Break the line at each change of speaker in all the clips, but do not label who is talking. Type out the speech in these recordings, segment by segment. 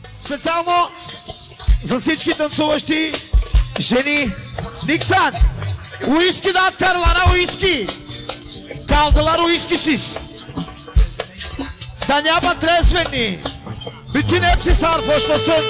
Специално за всички танцуващи жени. Никсан, уиски дат Карлана, уиски. Kaldılar uiskisiz. Danyama trezveni. Bütün hepsi sarhoşlasın.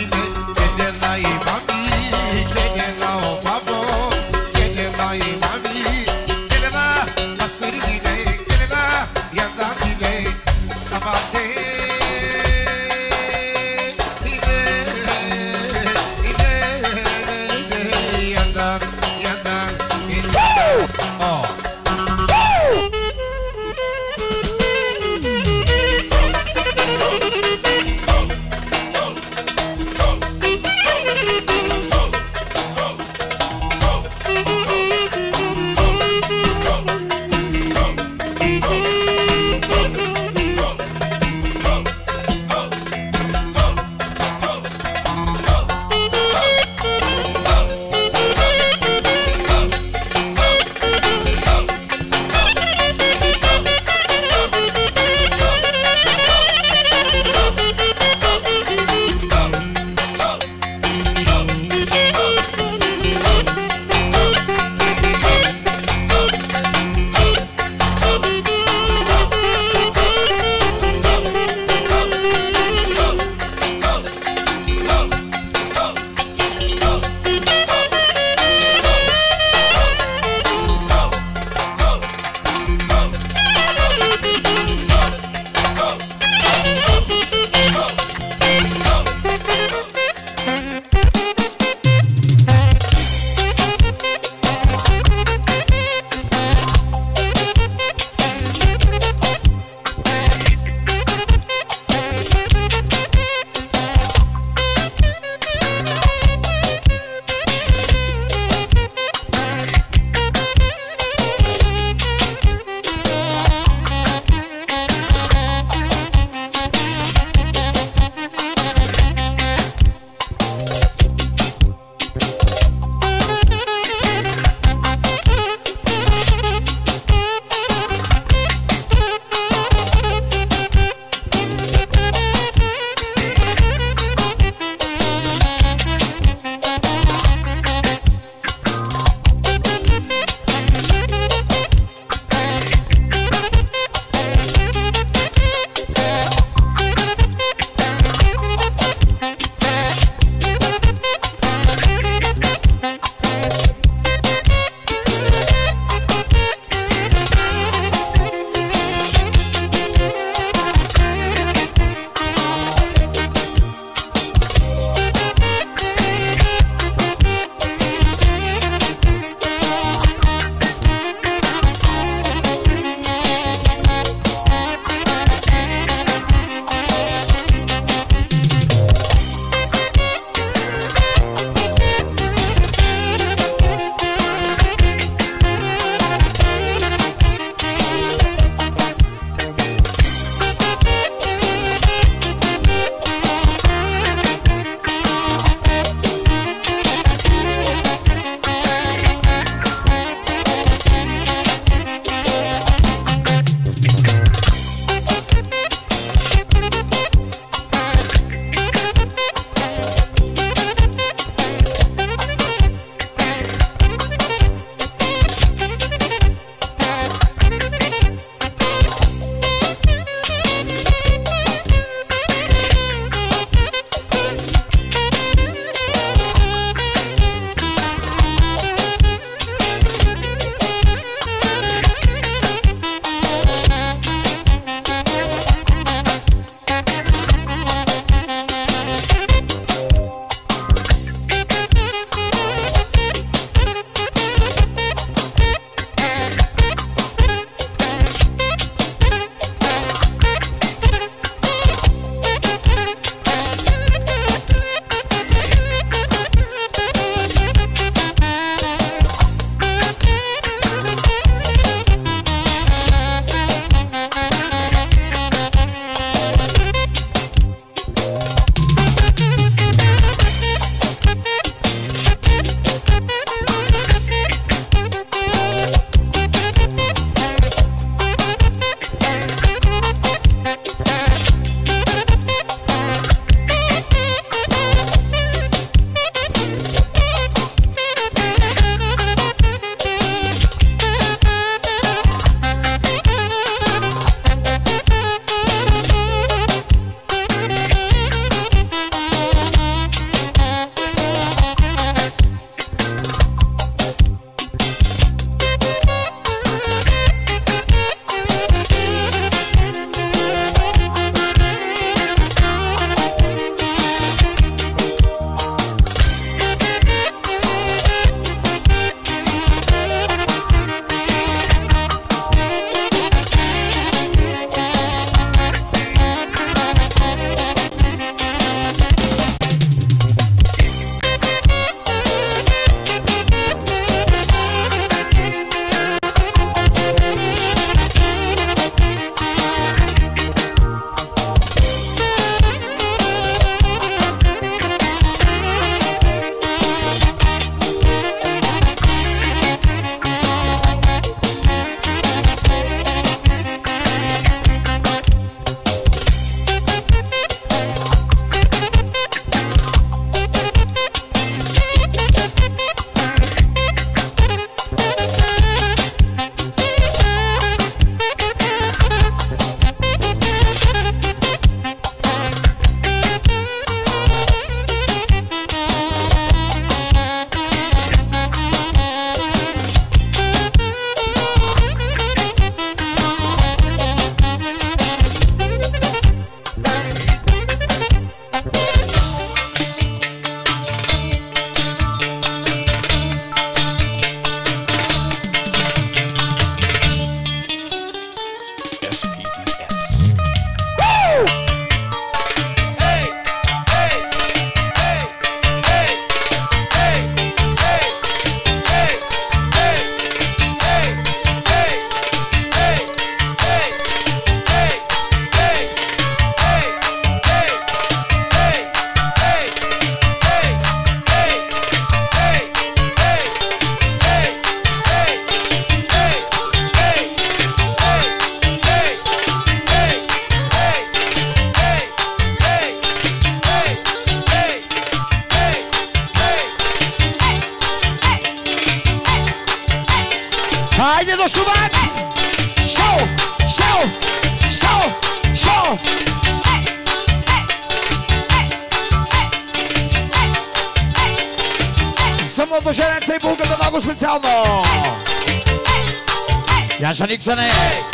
Mami
мощно, бат! Шоу! Шоу! Шоу! Шоу! За младоженеца и булката много специално! Яша Никсане!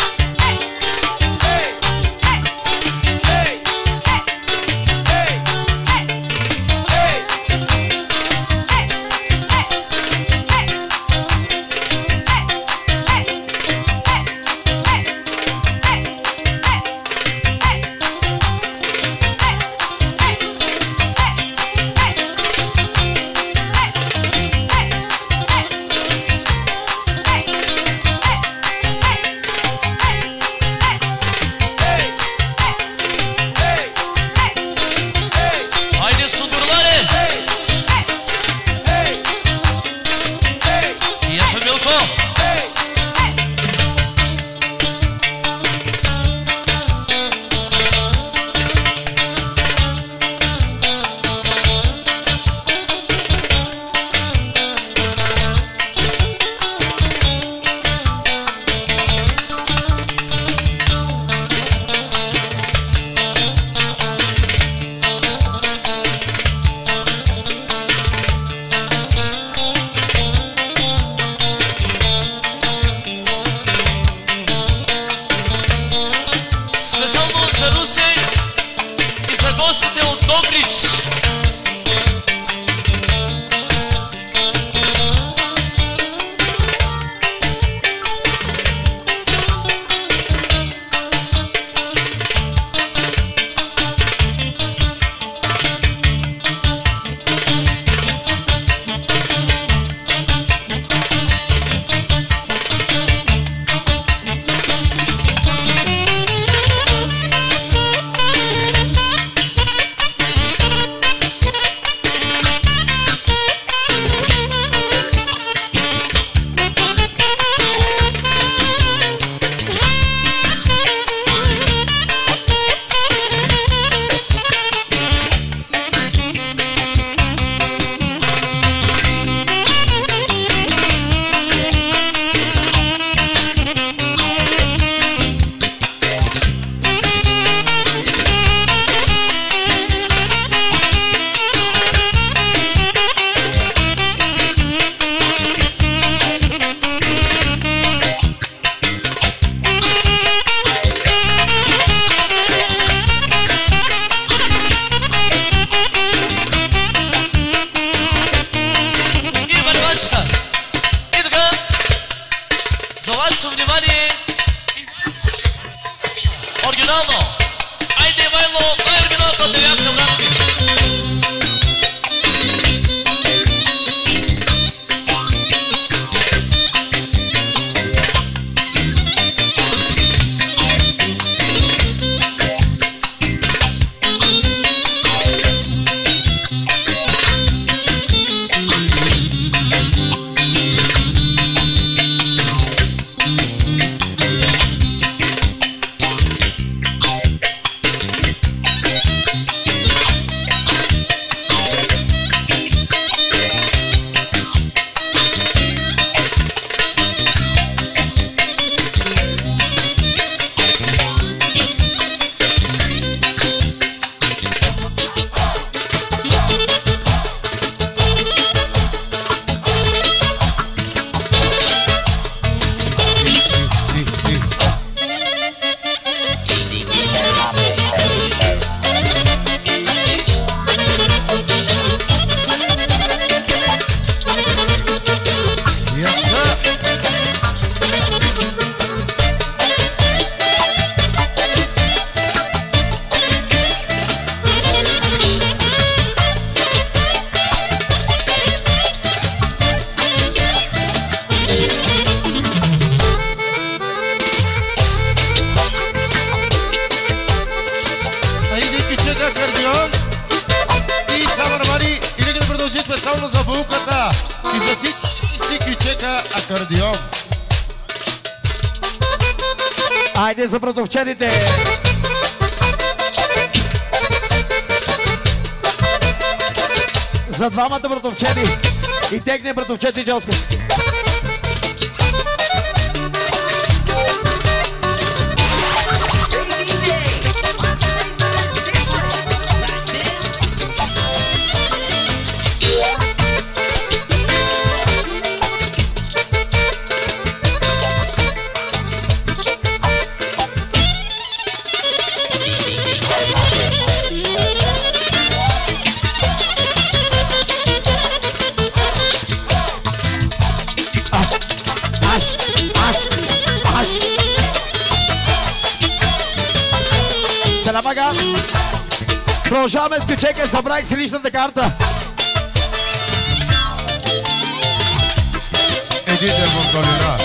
Хайде за братовчедите! За двамата братовчеди и техния братовчет Иджелска. ага. Продължаваме с Кючека, събрах си личната карта.
Едите в долина.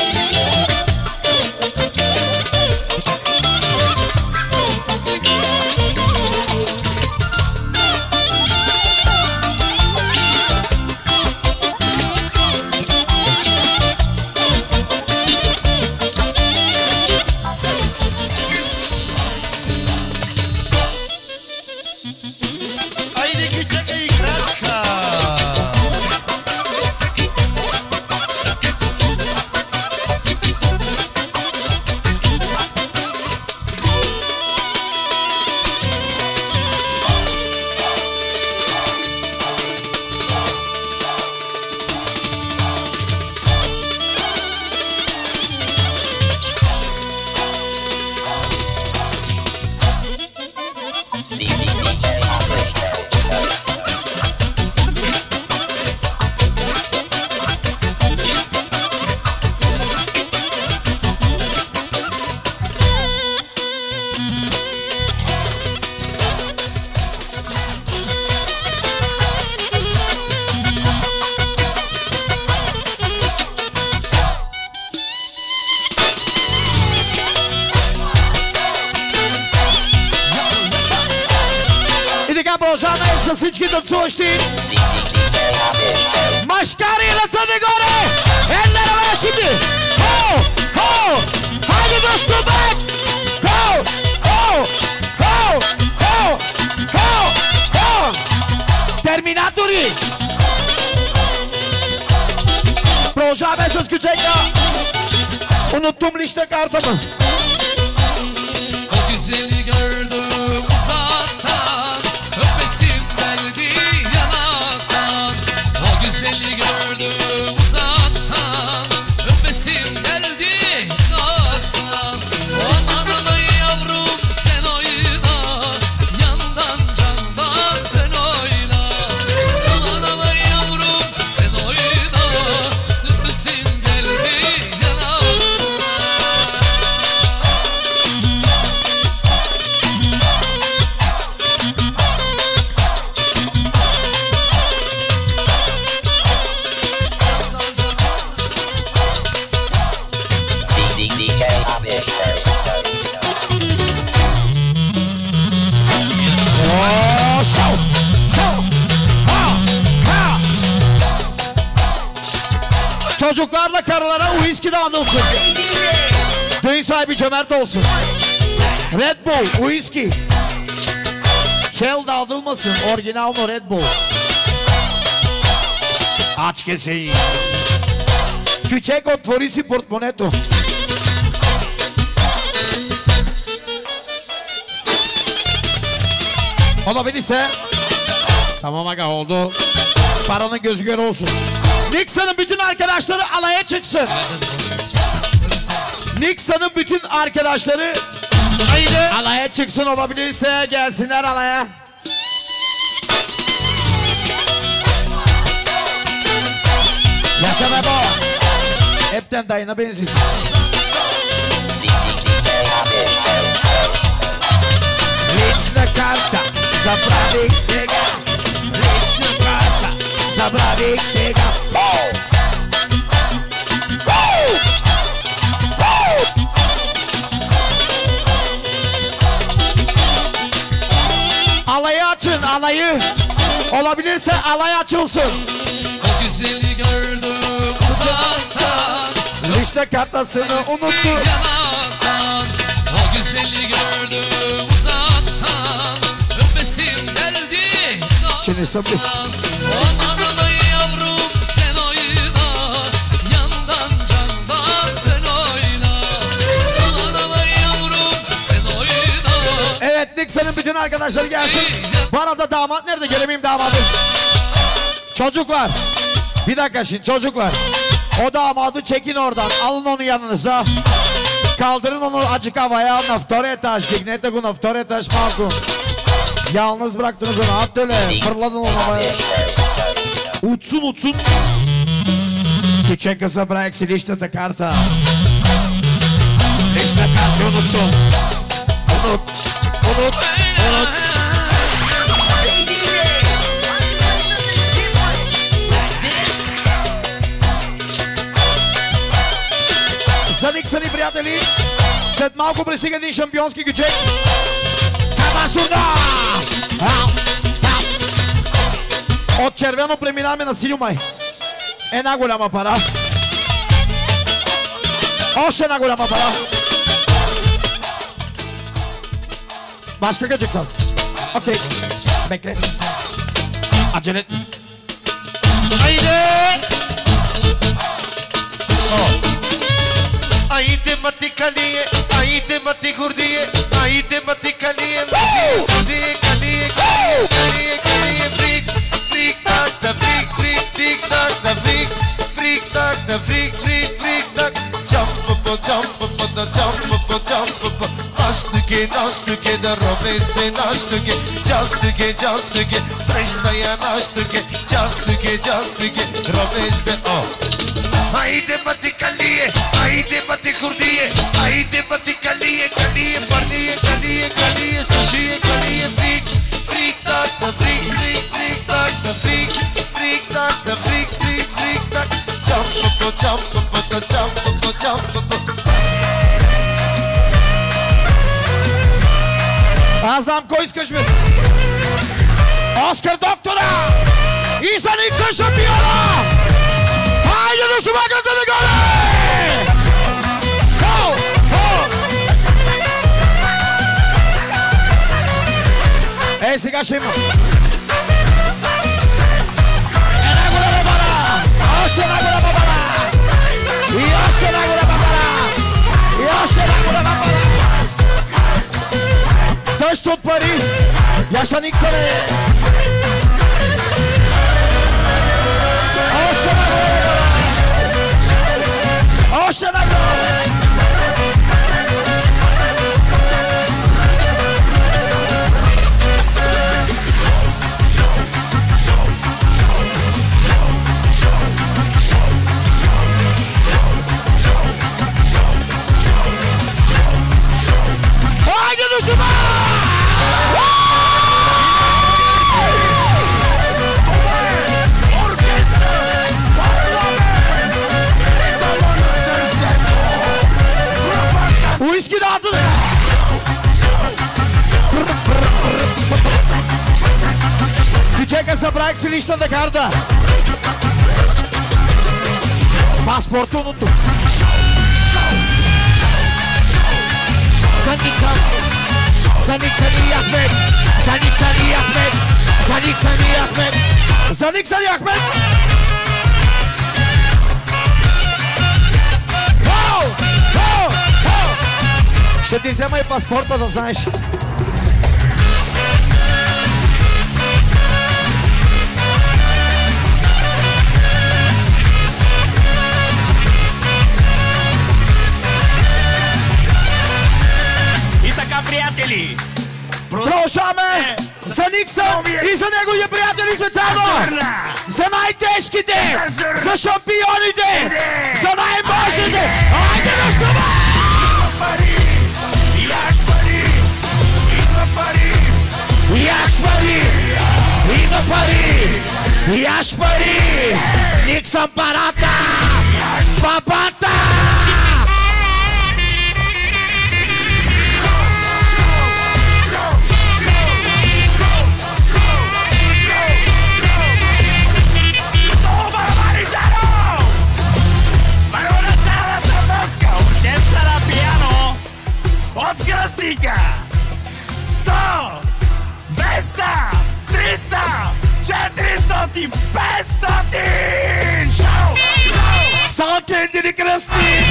Продължаваме с всички танцуващи. Машкари, ръцете горе! Една ръвешите! Хо! Хо! Хайде до стубек! Хо! Хо! Хо! Хо! Хо! Хо! Терминатори! Продължаваме с Кючека. Unuttum liste kartımı.
O güzeli gördüm uzaktan, öpesim geldi yanaktan. O güzeli gördüm uzaktan, öpesim geldi yanaktan. Aman aman yavrum sen oyna, yandan candan sen oyna. Aman aman yavrum sen oyna, öpesim geldi yanaktan.
Çocuklarla karılara whisky dağıtılsın. Düğün sahibi cömert olsun. Red Bull, whisky. Shell dağıtılmasın. Orijinal mı Red Bull? Aç keseyi. Küçük отвори си портмонето. Olabilirse. Tamam aga oldu. Paranın gözü göre olsun. Nixon'ın bütün arkadaşları alaya çıksın. Nixon'ın bütün arkadaşları alaya çıksın, olabilirse gelsinler alaya. Yaşa be bu. Hepten dayına benziyorsun. Liczna karta, zabrawik sega. Liczna karta, zabrawik sega. Alayı açın, alayı. Olabilirse alay açılsın.
O güzeli gördüm uzaktan,
Liczna kartasını unuttu.
yanaktan. O güzeli gördüm uzaktan, öpesim geldi
Çini sabri.
Aman aman yavrum sen oyna, yandan candan sen oyna. Aman aman yavrum sen oyna.
Evet, Nixon'ın bütün arkadaşları gelsin. Bu arada damat nerede? Göremeyeyim damadı. Çocuklar. Bir dakika şimdi çocuklar. O damadı çekin oradan. Alın onu yanınıza. Kaldırın onu açık havaya. Na второй етаж. Дигнете го на второй етаж малко. Yalnız bıraktınız onu. At öyle. Fırladın onu havaya. Uçsun uçsun. Küçük забрах си личната карта. Лична карта unuttum. Unut. За Никсани, приятели, след малко пристига един шампионски гючек. От червено преминаваме на синьо май. Една голяма пара. Още една голяма пара. Башка гъджекта. Окей. Бекре. Аджелет.
Айде! Айде мати калие, айде мати гордие, айде мати калие, гордие, калие, калие, калие, фрик, фрик, так, да фрик, фрик, тик, так, да фрик, фрик, так, да фрик, фрик, фрик, так, чампо, чампо, наштуке, да робесте наштуке, частуке, срещна я наштуке, частуке, робесте, о. Айде мати калие, айде мати хурдие, айде мати калие, калие, сушие, калие, фрик, фрик, так, да фрик, фрик, фрик, так, да фрик, фрик, так, да фрик, фрик, фрик, так, чампо.
Аз знам кой искаш, бе. Оскар доктора и за Никса шампиона. Хайде да шумаката да горе! Ей, сега ще има. Една голяма бара! Още една голяма бара! И още една голяма бара! И още една голяма бара! Дъжд от пари! Яша Никса, бе! Още една голяма бара! Още една голяма бара! Уиски дата, бе! Ти чека, събрах си личната карта. Паспортното. За Никсан. За Никсан и Ахмед. За Никсан и Ахмед. За Никсан и Ахмед. За Никсан и Ахмед. Ще ти взема и паспорта, да знаеш.
И така, приятели,
Продължаваме за Никсън и за неговите приятели специално. За най-тежките, за шампионите, за най-мощните. Айде да щуба!
яш пари, идва пари,
Яш пари, идва пари, яш пари, Никсън парата, папата!
От кръстника 100, 200, 300, 400, 500! Шоу! Шоу!
Салкендини кръстни!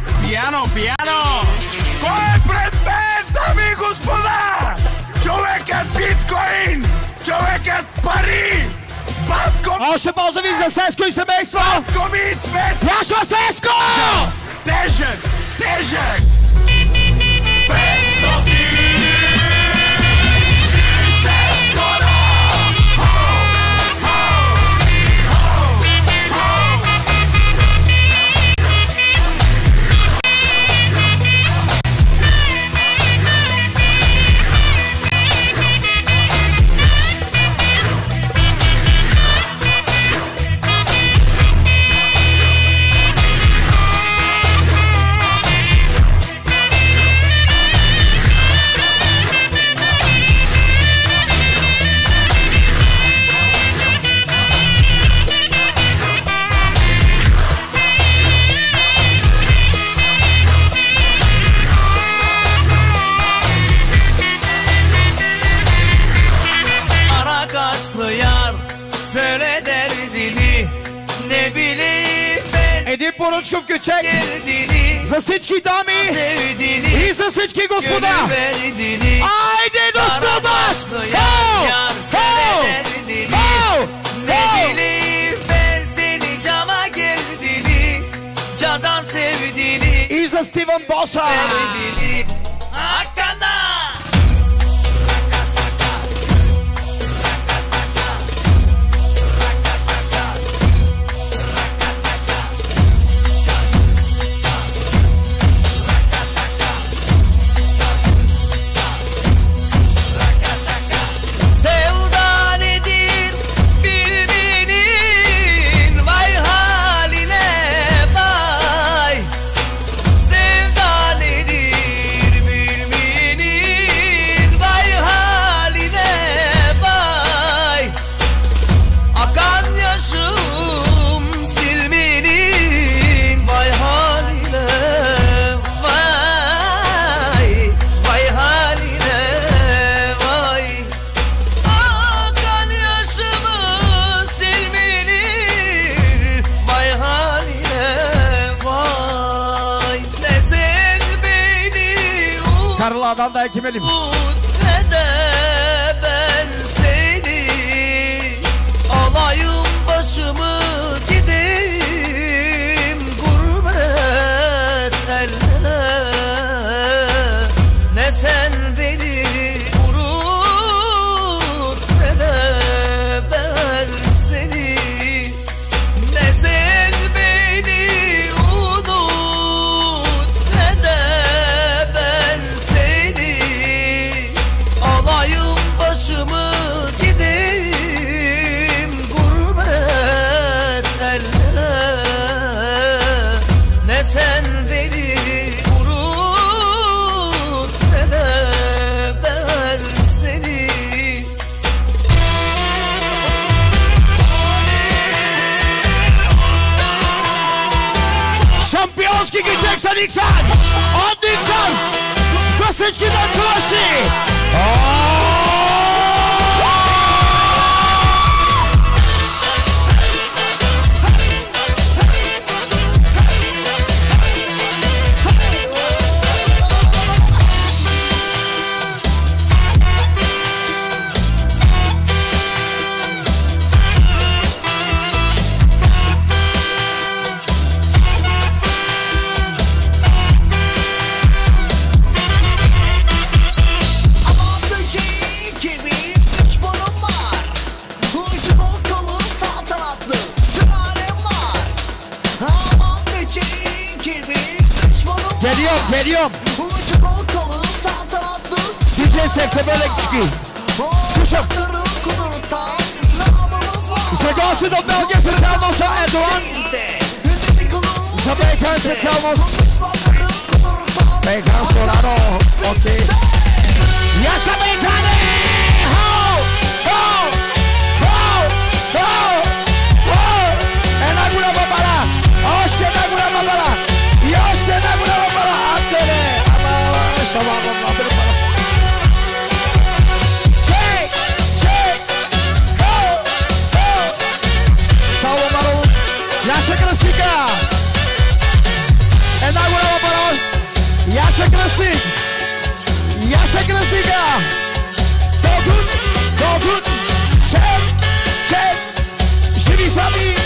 Пиано! Кой е пред мен, дами и господа? Човека
Pozdrovi za Sesko i semejstvo!
Ko mi svet!
Jašo Sesko!
Težak! Težak! 500
Един поръчков кючек за всички дами и за всички господа. Айде до стълбаш! Хоу! Хоу! Хоу! И за Стивън Боса! Karlı'dan da ekimelim.
Ben seni alayım başımı gideyim gurbet ellere. Ne sen beni unut ne de ben seni. Ne sen beni unut ne de ben seni. Alayım başımı gideyim gurbet ellere. Ne sen beni unut ne de ben seni.
Шампионски кючек Никсан! От Никсан! За всички танцуващи! Geliyorum. DJ Sektebelek çıkıyor. Слушам. Съгласен от Белгия специално за Ердоан. За Бейкан специално. Бейкан Солано. Окей. Яша Бейкане! Хоу! Хоу! Хоу! Хоу! Хоу! Една голяма бара. Още една голяма бара. И още една голяма бара. Атере! Ама шалава мабре бара. Чек! Чек! Хоу! Хоу! Салва баро. Яша Красика! Една голяма бара. Яша Красик! Яша Красика! Долгут! Долгут! Чек! Чек! Baby Sammy.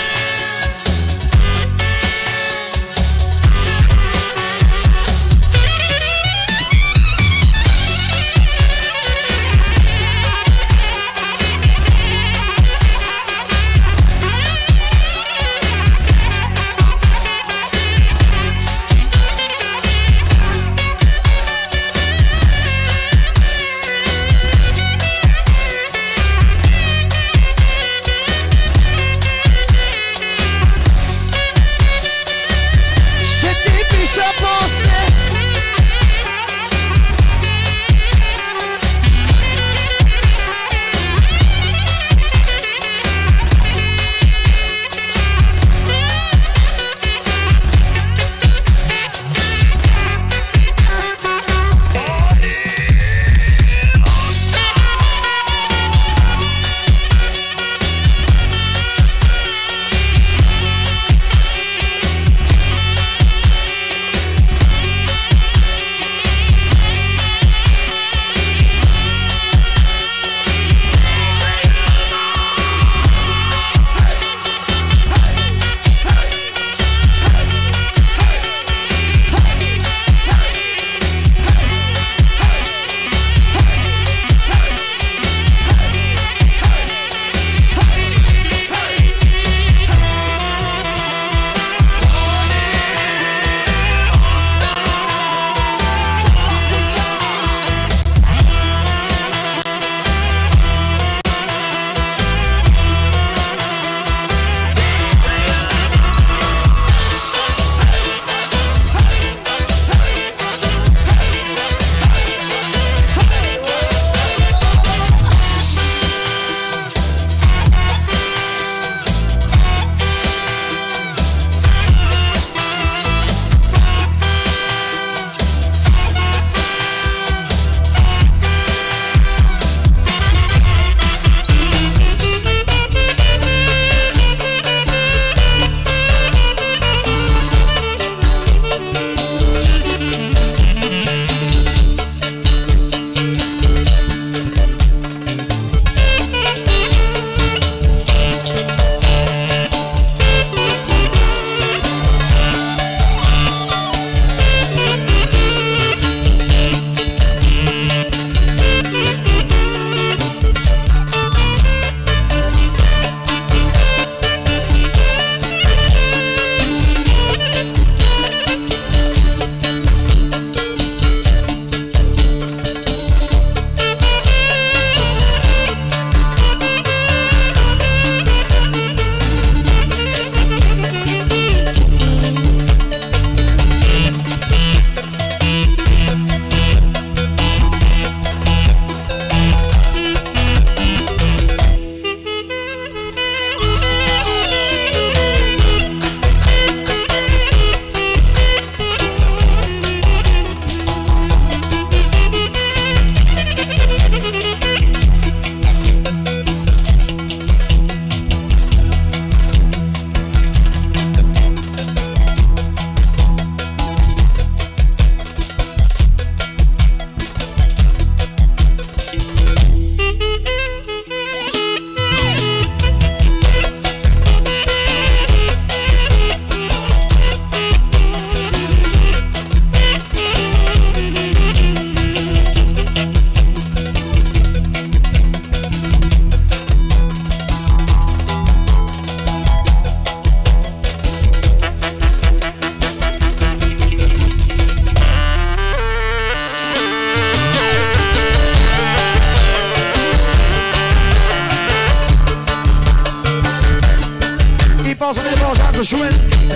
Schumel,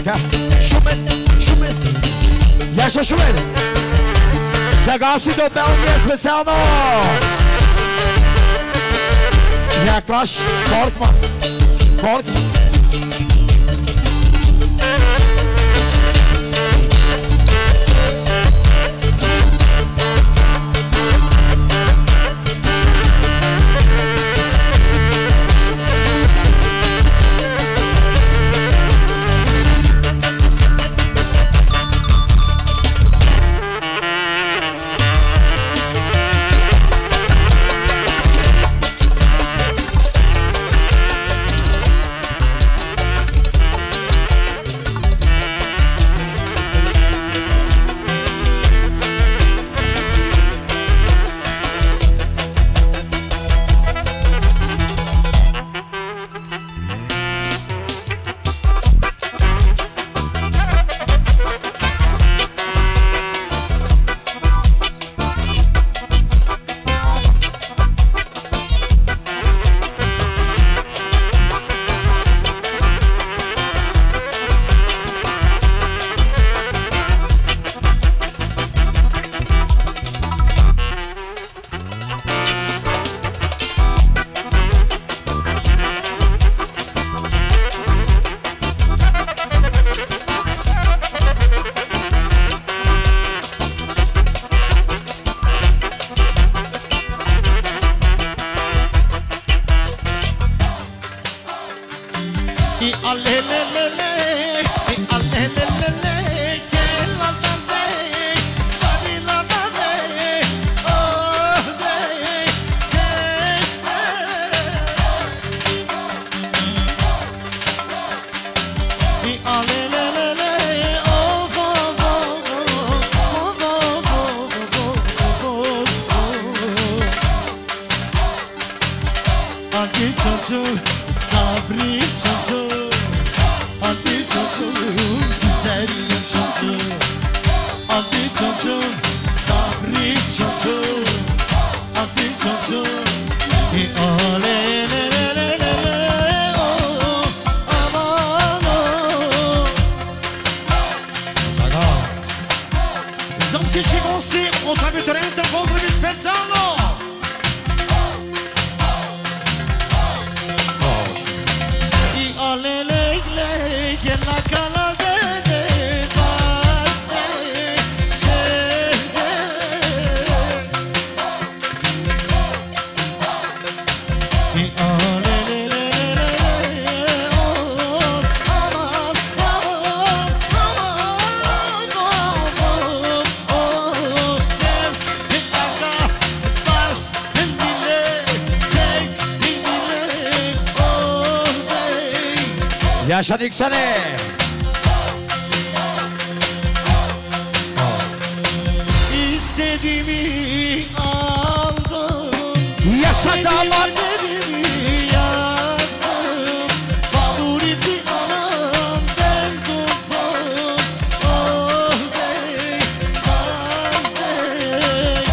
Schumel, Jascha Schumel. Zagasi do België speciaal nog. Ja, Klas, Korkman. Korkman. Yaşadık seni.
İstediğimi aldım.
Yaşa damat.
Favoriti anam ben tuttum. Oh bey, az dey.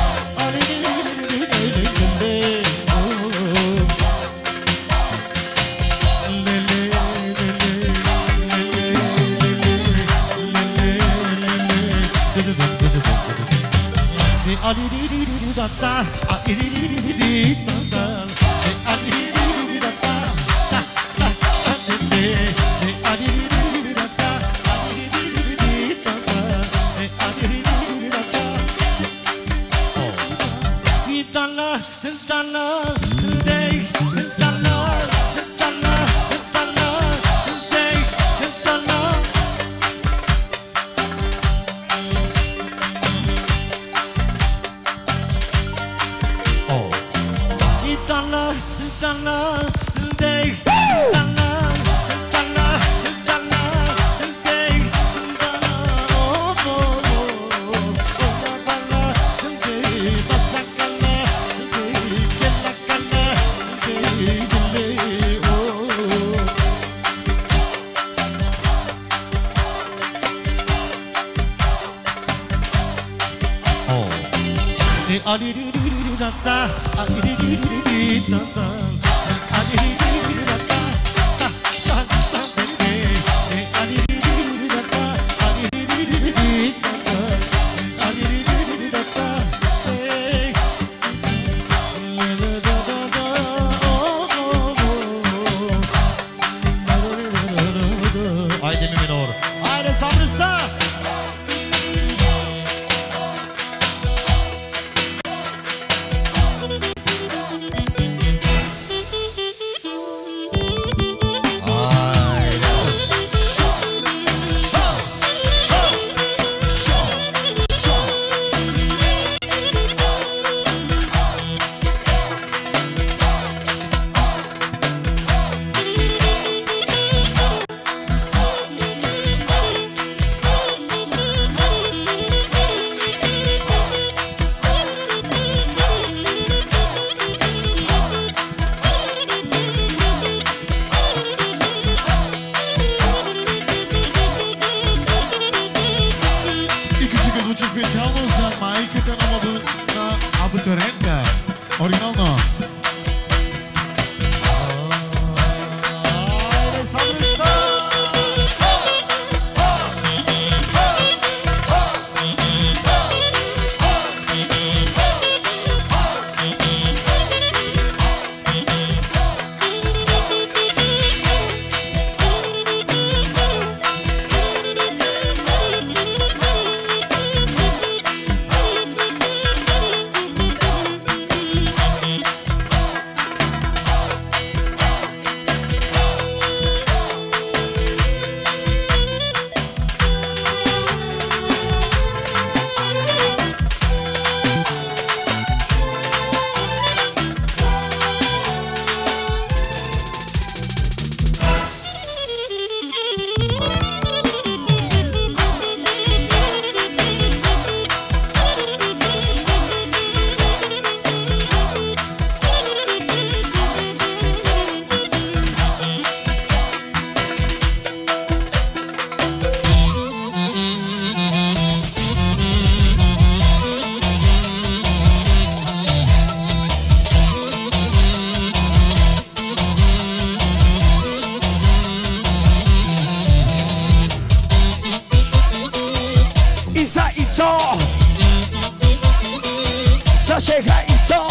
Şeyha ito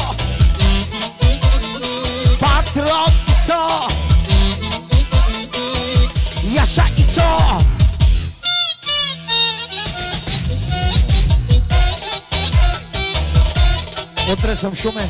Patron ito Yaşa ito O trebuie să-mi șume.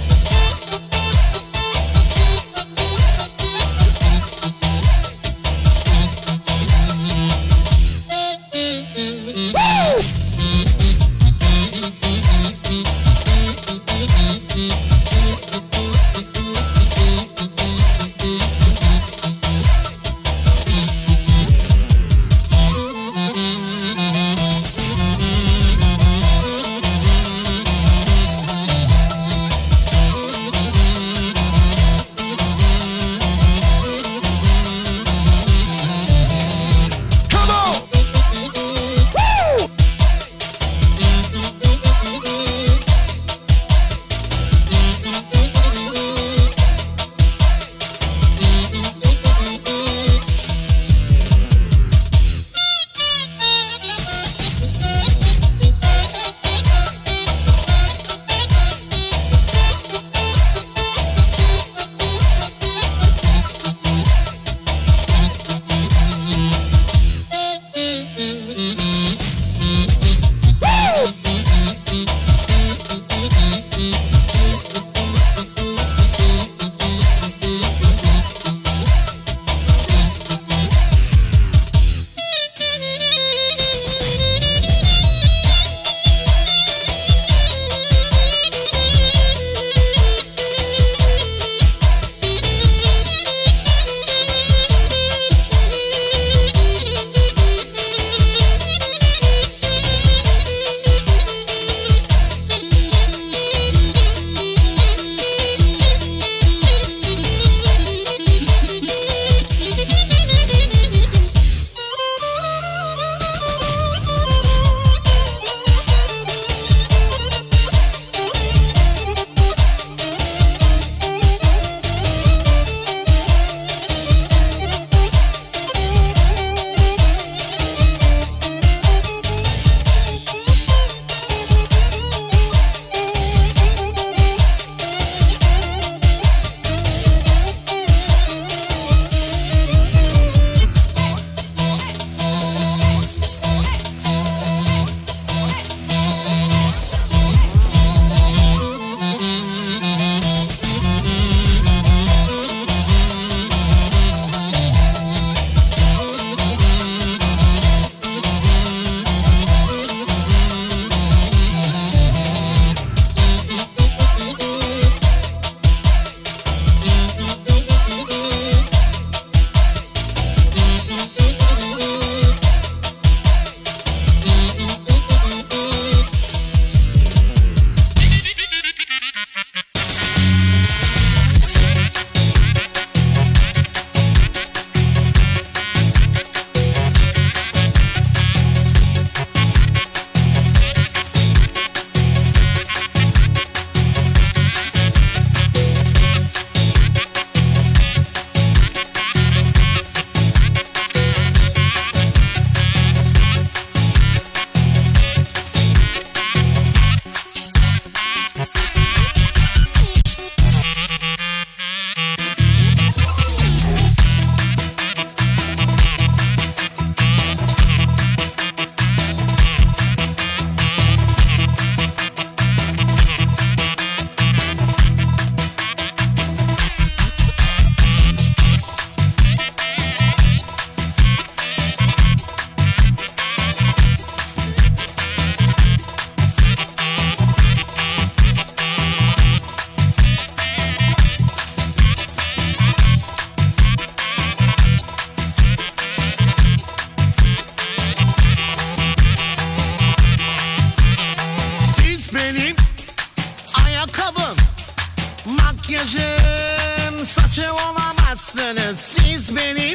Makyajım, saçım olamazsınız. Siz benim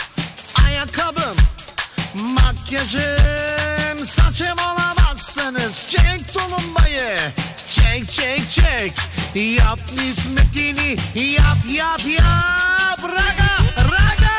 ayakkabım. Makyajım, saçım olamazsınız. Çek tulumbayı, çek çek çek. Yap nispetini, yap yap yap. Raga raga.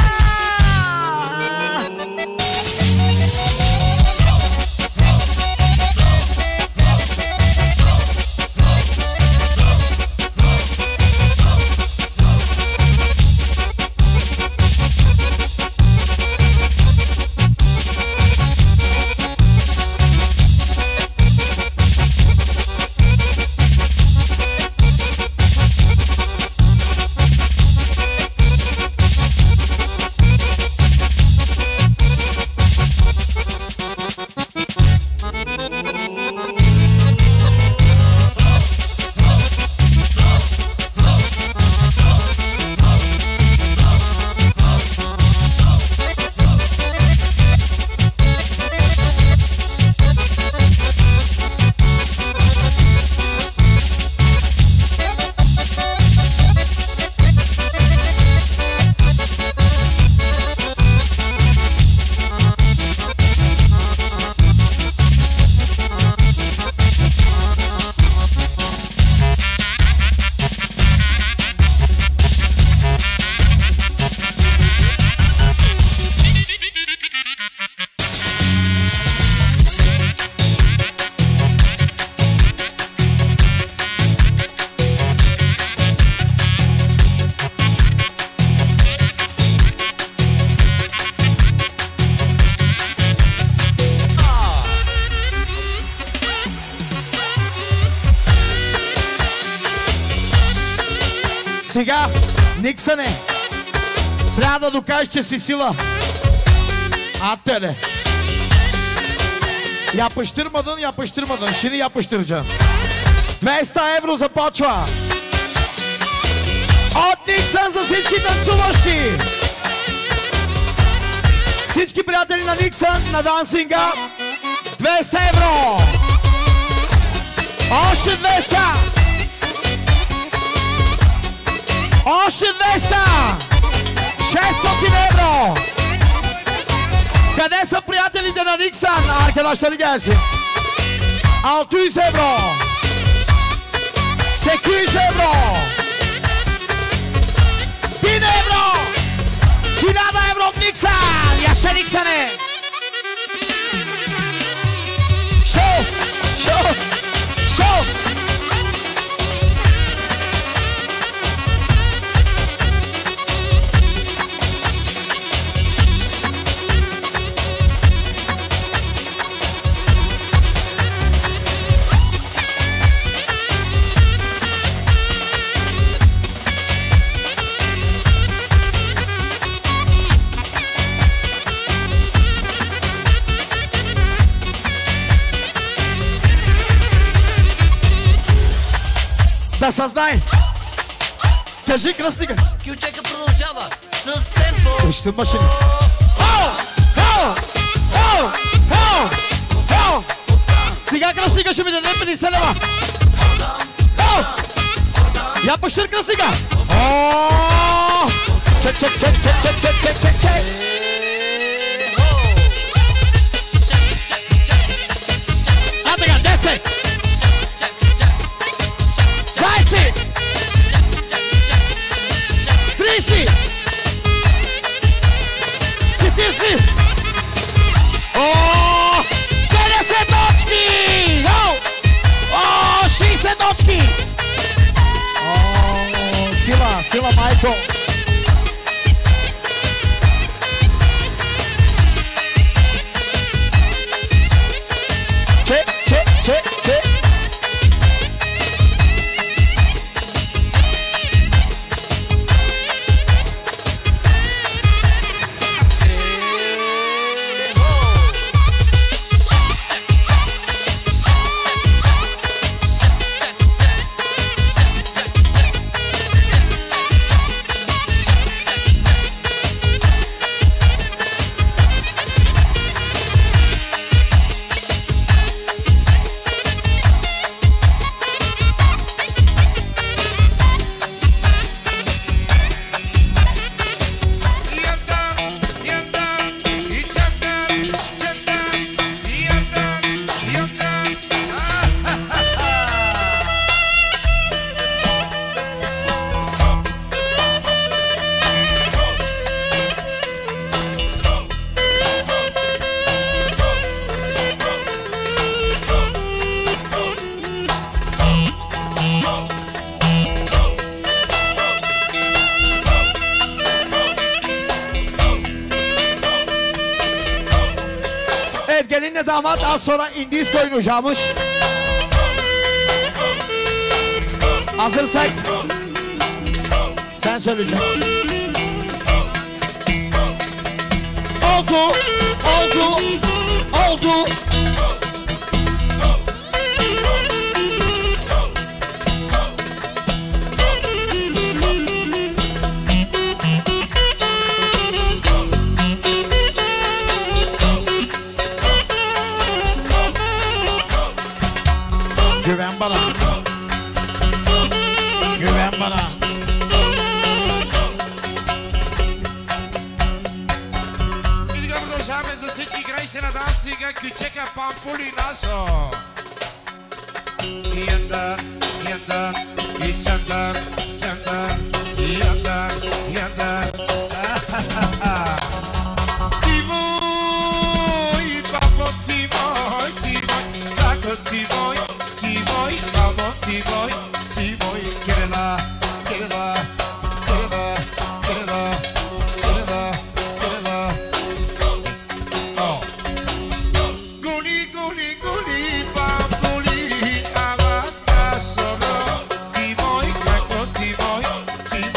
Сега, Никсане, трябва да докажеш, че си сила. А теле. Я пъщирмадън, шири я пъщирджан. 200 евро започва. От Никсън за всички танцуващи. Всички приятели на Никсън, на дансинга. 200 евро. Още 200. Още 200. 600 евро. Къде са приятелите на Никсън? Arkadaşlar ще ли gelsin? 600 евро. 800 евро. 1000 евро. 1000 евро от Никсън. Яша Никсъне. Шоу! Шоу! Шоу! Да съзнай! Кажи, Кръстника!
Кючека продължава с темпо.
Вижте машини! Сега Кръстника ще ми даде 50 лева! Я пощъркна сега! Чек, чек, чек, чек, чек, чек, чек, чек, чек! А така, 10! 20! 30! 40! 50 точки! 60 точки! Сила, сила, майко! Че, че, че, че! Gelinle damat az sonra indiz koyunacağımış. Hazırsak sen söyleyeceksin. Oldu, oldu, oldu. Güven bana. Güven bana.
И продължаваме за всеки играйся на дансинга, Кючека Пампули нашо. Яндан, яндан, и чандан, чандан, яндан, яндан. Цимой, папо, цимой, цимой, како цимой, цимой, мамо, цимой, цимой, керела, керела, керела, керела, керела, керела. Guli, guli, guli, bambuli, amata solo, цимой, како цимой, цимой.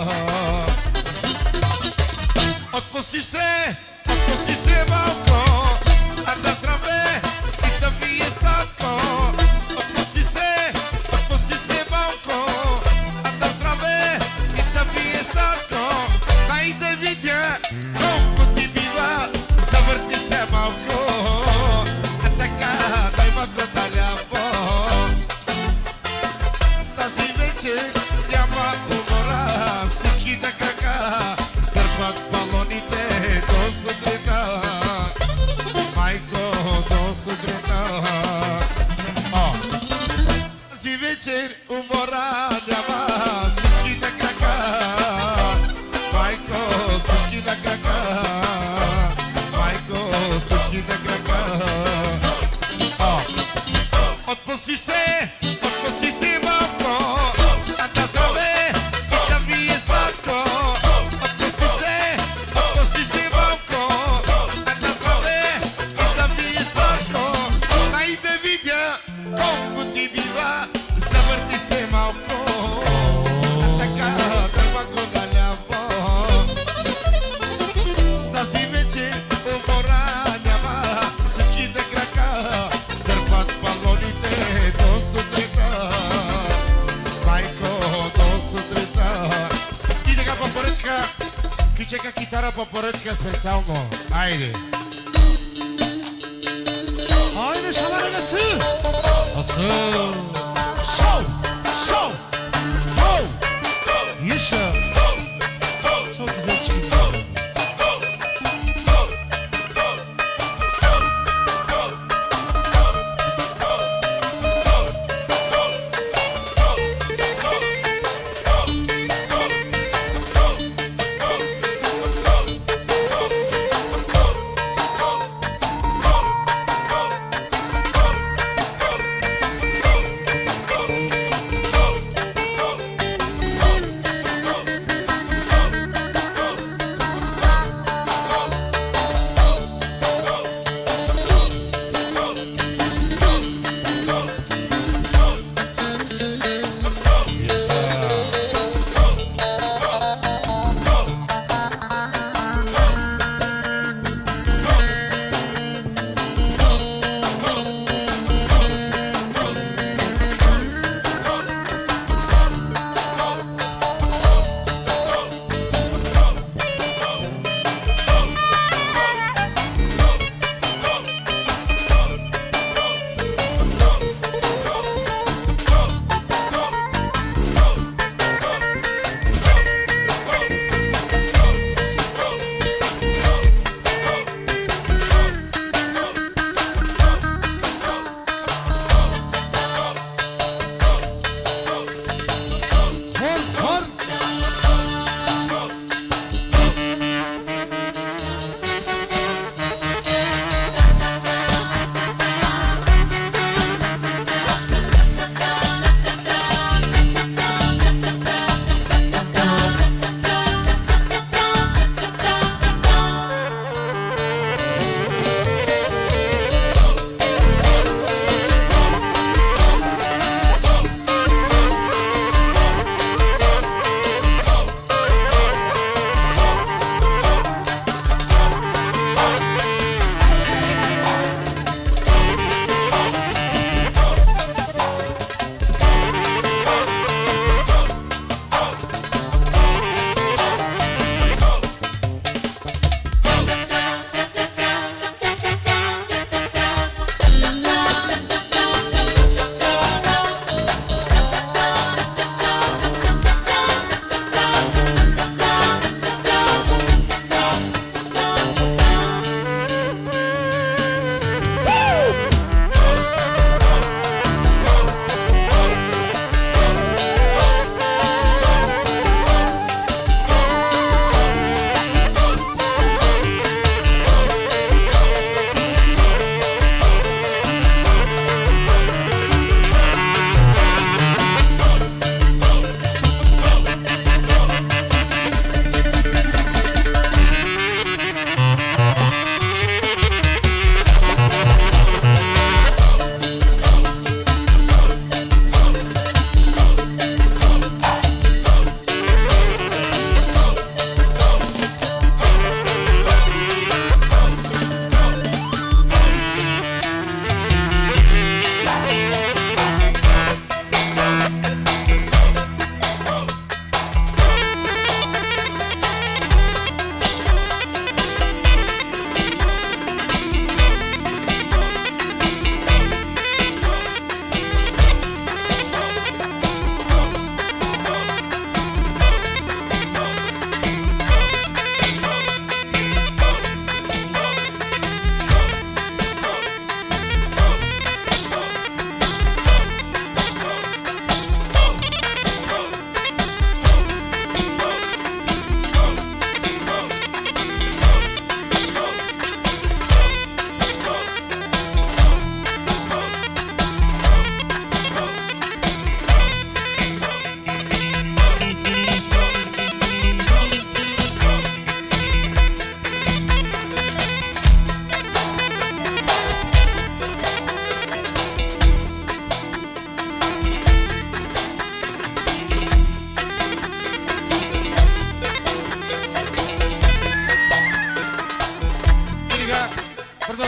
Отпусти се малко, а да здраве и да ви е сладко. Отпусти се малко, а да здраве и да ви е сладко. Дай да видя колко ти бива, завърти се малко, а така дай малко наляво. Тази вечер няма умора, всички на крака дърпат балоните до сутринта. Майко, до сутринта. Тази вечер умора няма, всички на крака. Майко, всички на крака. Майко, всички на крака. Отпусти се малко, а да здраве и да ви е сладко. Отпусти се малко, а да здраве и да ви е сладко. Дай да видя колко ти бива, завърти се малко, а така дърва го наляво. Тази вечер умора няма, всички на крака дърпат балоните до сутринта. Майко, до сутринта. И така по поръчка, кичека китара по поръчка специално. Айде.
Haydi şamara gası.
Nasıl?
Şov. Yaşa. Çok güzel çıkıyor.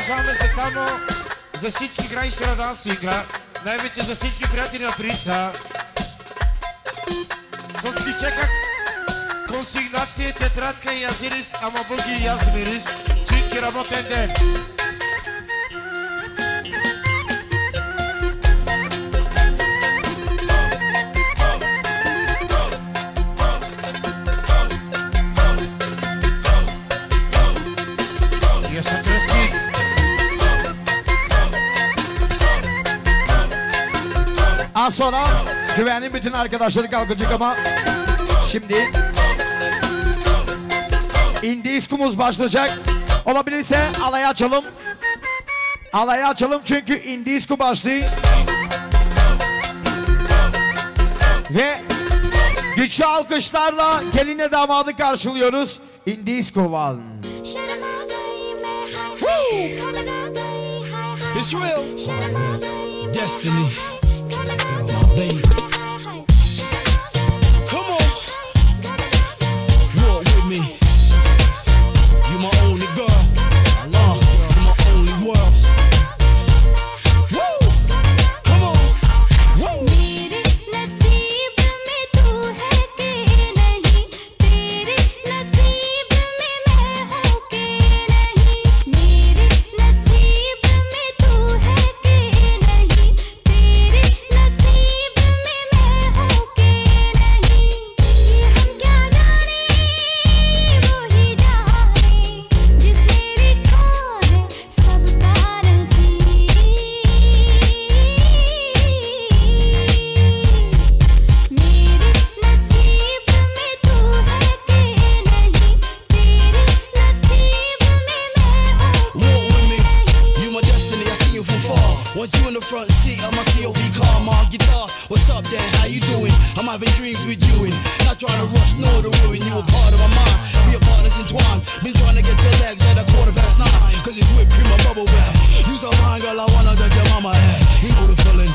Продължаваме специално за всички играещи на дансинга, най-вече за всички приятели на Прица. С кичекак консигнация, тетрадка и азирис, ама бъги и азмирис. Чинки работен ден.
Az sonra güvenli bütün arkadaşları kalkacak ama şimdi indiskumuz başlayacak. Olabilirse alayı açalım. Alayı açalım çünkü indisku başlıyor. Ve güçlü alkışlarla gelinle damadı karşılıyoruz. Indisku one.
It's real. Destiny. Baby, come on, walk with me. You my only girl, Allah, you my only world. Woo, come on, woo.
मेरे नसीब में तू है कि नहीं, तेरे नसीब में मैं हूँ कि नहीं, मेरे नसीब में तू है कि नहीं, तेरे नसीब में मैं हूँ कि नहीं, हम क्या जाने वो ही जाने, जिसने लिखा है सबका नसीब, मेरे नसीब में तू है कि नहीं, तेरे नसीब में मैं हूँ
Walk with me, you my destiny, I see you from far. Want you in the front seat of my COV car, my guitar. What's up then, how you doing? I'm having dreams with you and not trying to rush, nor to ruin you. A part of my mind, we are partners entwined. Been trying to get your legs at 9:15, cause it's whipped cream, my bubble bath. You so fine, girl, I wanna touch your mama head. You know the feeling.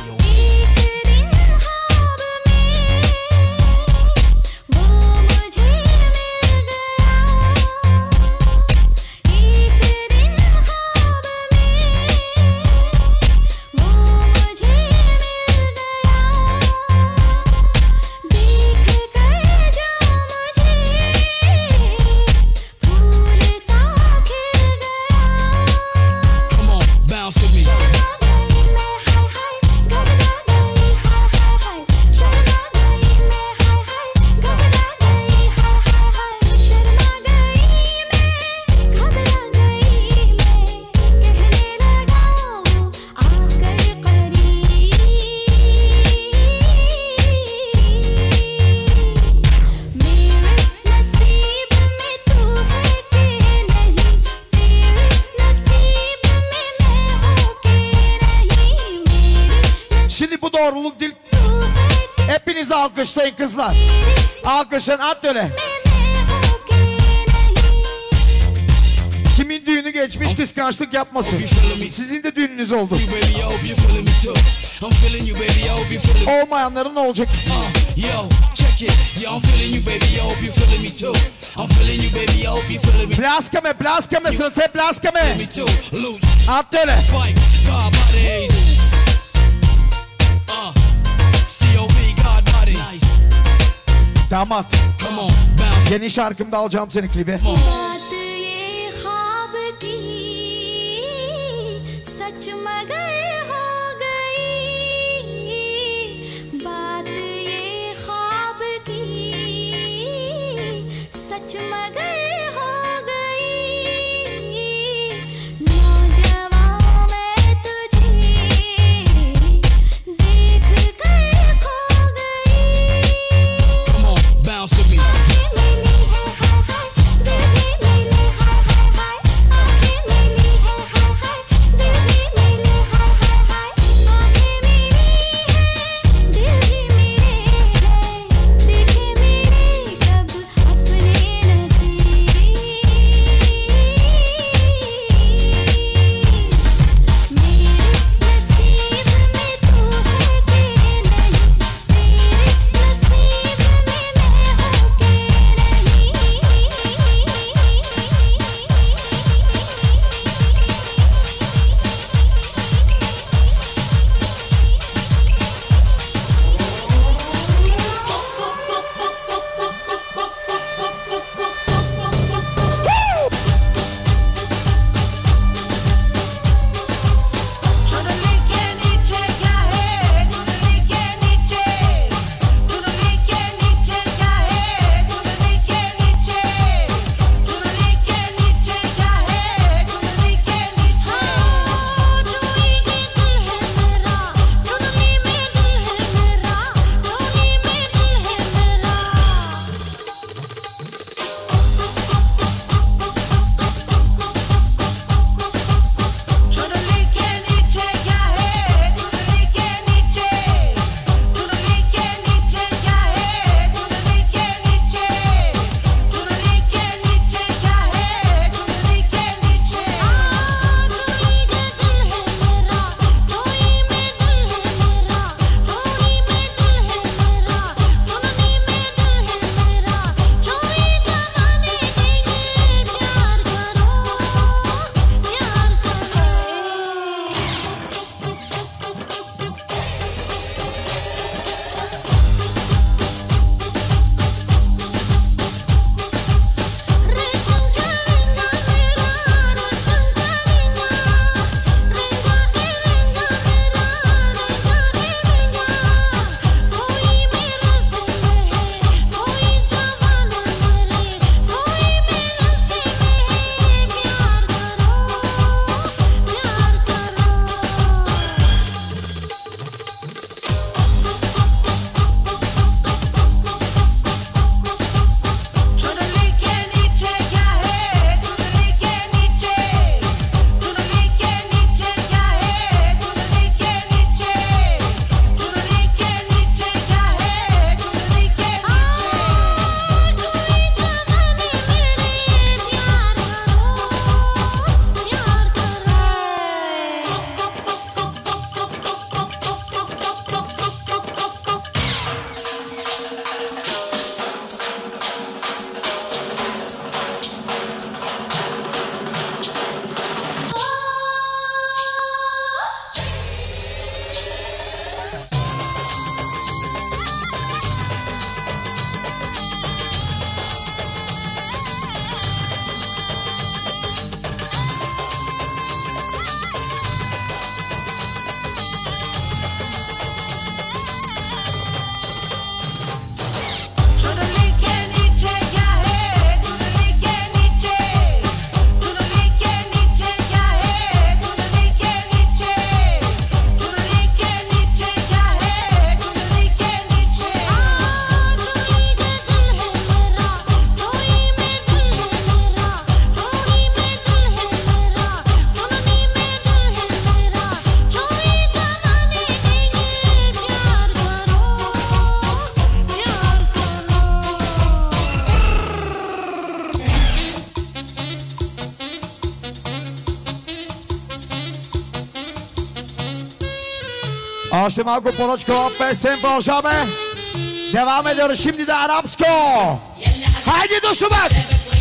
Come on, bounce with me.
Şimdi bu doğruluk değil. Hepinizi alkışlayın kızlar. Alkışlayın, at öyle. Kimin düğünü geçmiş kıskançlık yapmasın. Sizin de düğününüz oldu.
You baby, I hope you feeling me too. I'm feeling you baby, I hope you feeling me.
Olmayanların ne olacak?
Yo, check it. Yeah, I'm feeling you baby, I hope you feeling me too. I'm feeling you baby, I hope you feeling me.
Plaskame, plaskame, sırıtı plaskame.
Me too. Luch,
At öyle.
Spike, God bodies. COV, God body.
Damat.
Come on, bounce.
Yeni şarkımda alacağım seni klibe.
बात ये ख्वाब की सच मगर हो गई, बात ये ख्वाब की सच मगर हो गई, नौजवान मैं तुझे देख कर खो गई।
Come on, bounce with me.
दिल भी मेरे हाय हाय, दिल भी मेरे हाय हाय, दिल भी मेरे हाय हाय, आंखें मेरी है, दिल भी मेरे है, देखे मेरे कब अपने नसीब।
Oще малко поръчкова песен продължаваме. Devam ediyoruz şimdi de Arapsko. Haydi dostum bak.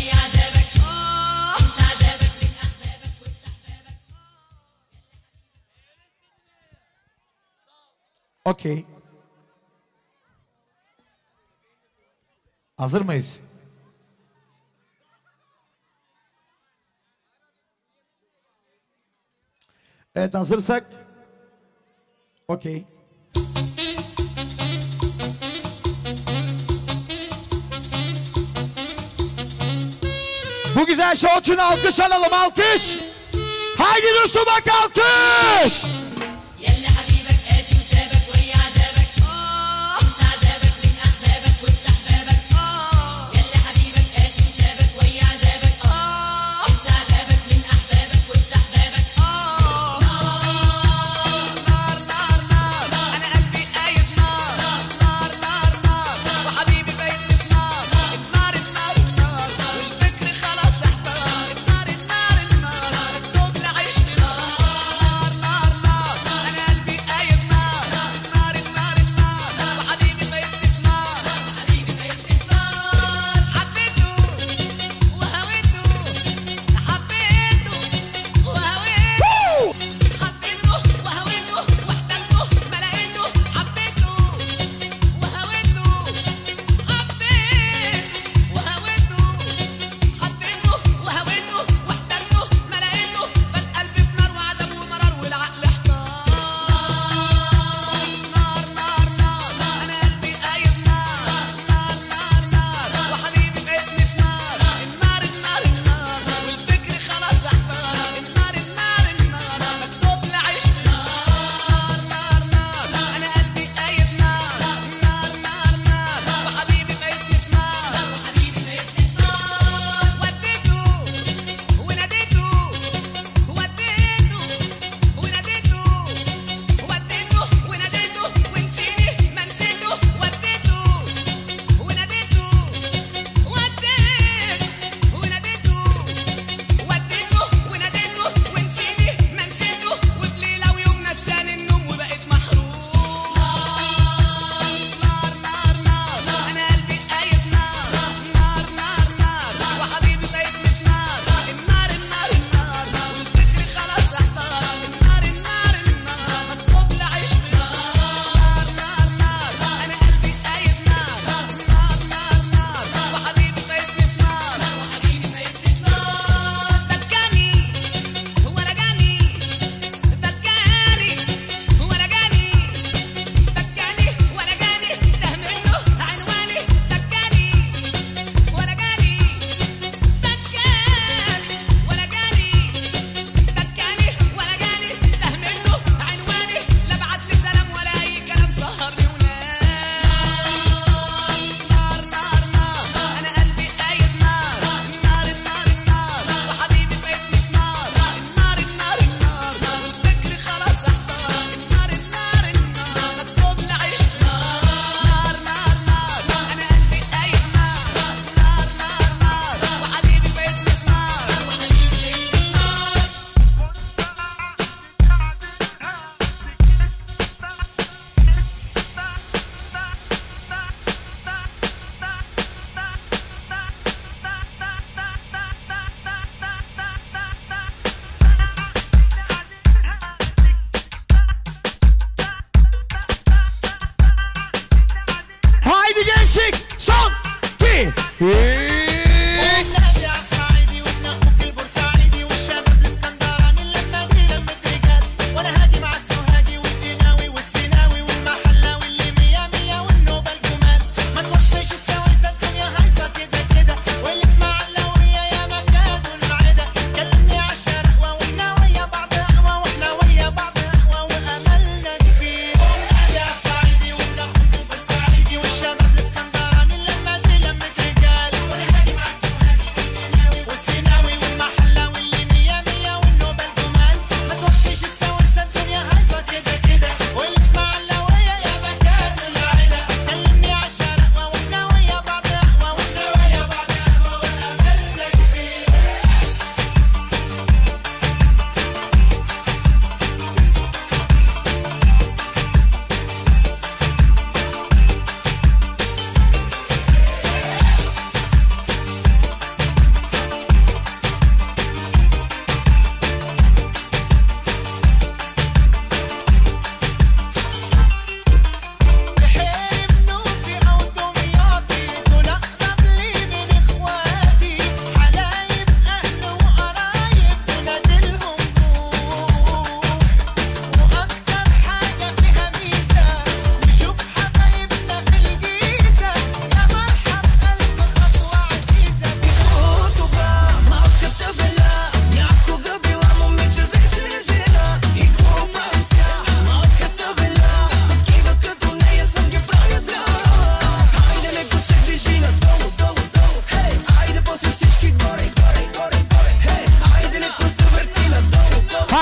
Okey. Hazır mıyız? Evet, hazırsak. Okey. Bu güzel show için alkış alalım, alkış. Haydi dostum bak, alkış.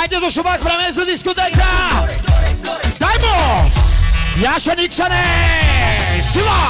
Хайде до шумак, време за дискотека! Дай му! Яша Никсане! Сила!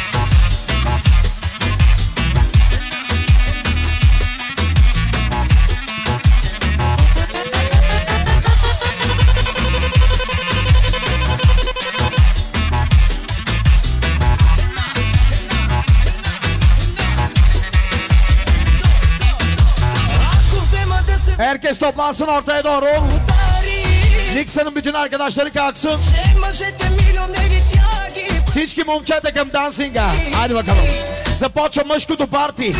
Herkes toplansın ortaya doğru. Nixon'ın bütün arkadaşları kalksın. Всички момчета към дансинга. Хайде бакалам. Започва мъжкото парти.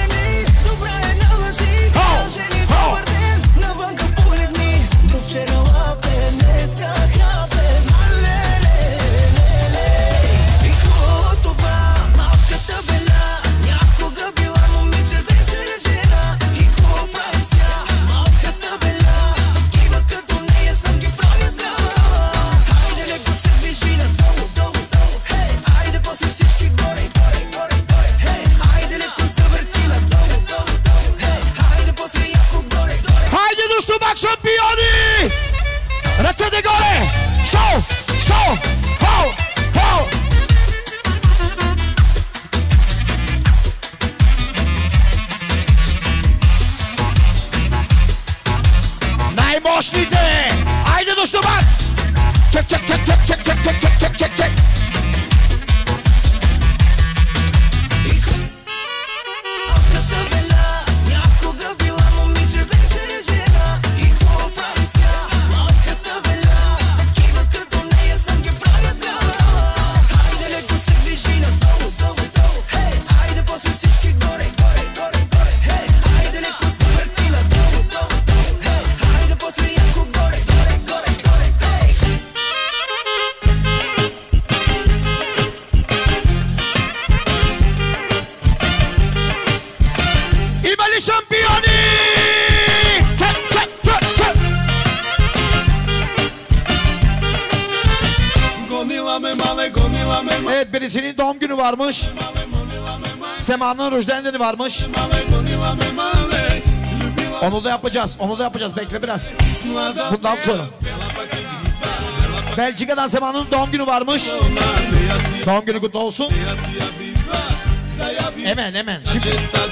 Шампиони! Ръцете горе! Шоу! Шоу! Хоу! Хоу! Най-мощните! Айде до щубак! Чек, чек, чек, чек, чек, чек, чек, чек, чек, чек, чек! Evet, birisinin doğum günü varmış. Sema'nın rujdenleri varmış. Onu da yapacağız. Onu da yapacağız. Bekle biraz. Bundan sonra. Belçika'dan Sema'nın doğum günü varmış. Doğum günü kutlu olsun. Hemen hemen. Şimdi.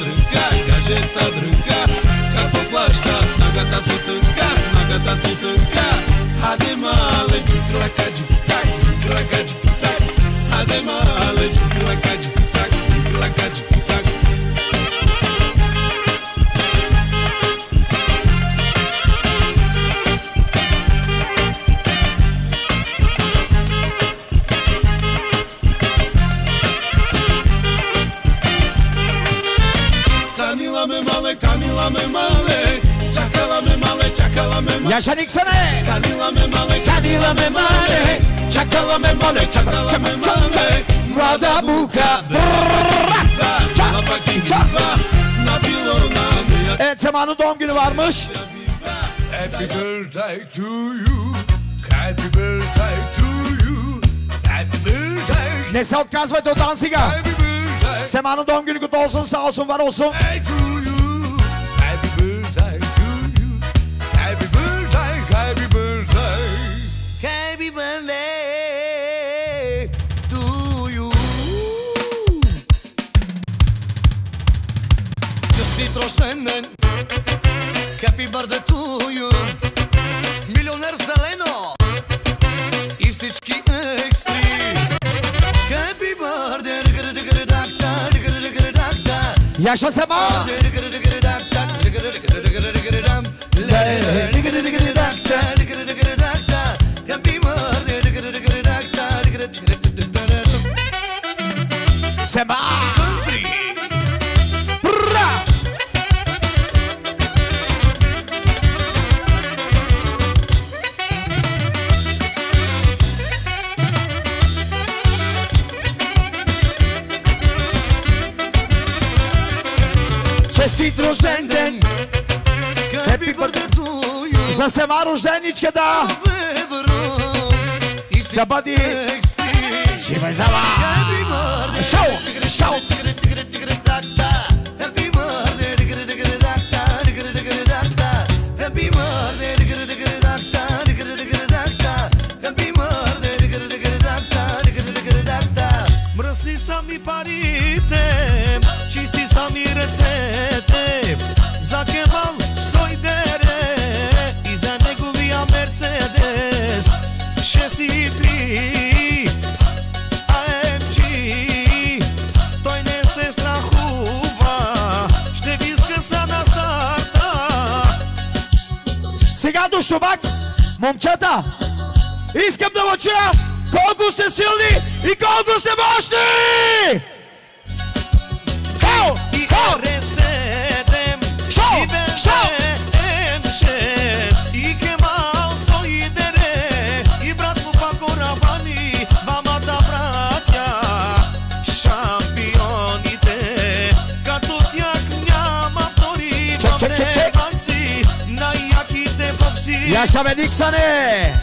Yaşa Nixon'e! Kanila me male, çakala me male, çakala me male, Rada buka, evet, Sema'nın doğum günü varmış.
Happy birthday to you, happy birthday to you, happy birthday.
Ne se отказвайте от дансинга. Sema'nın doğum günü kutlu olsun, sağ olsun, var olsun.
Happy birthday to you.
Честит рожден ден, happy birthday to you. Милионер Селено и всички екстри. Happy birthday.
Yaşa Sema. Sema. Честит рожден ден! Happy birthday to you! За Сема рожденичката! Да бъде жива и здрава! Шоу! Шоу! Сега дошло бак. Момчета, искам да му чуя колко сте силни и колко сте мощни! Хао! Хао! Шоу! Шоу! Яша Медиксане!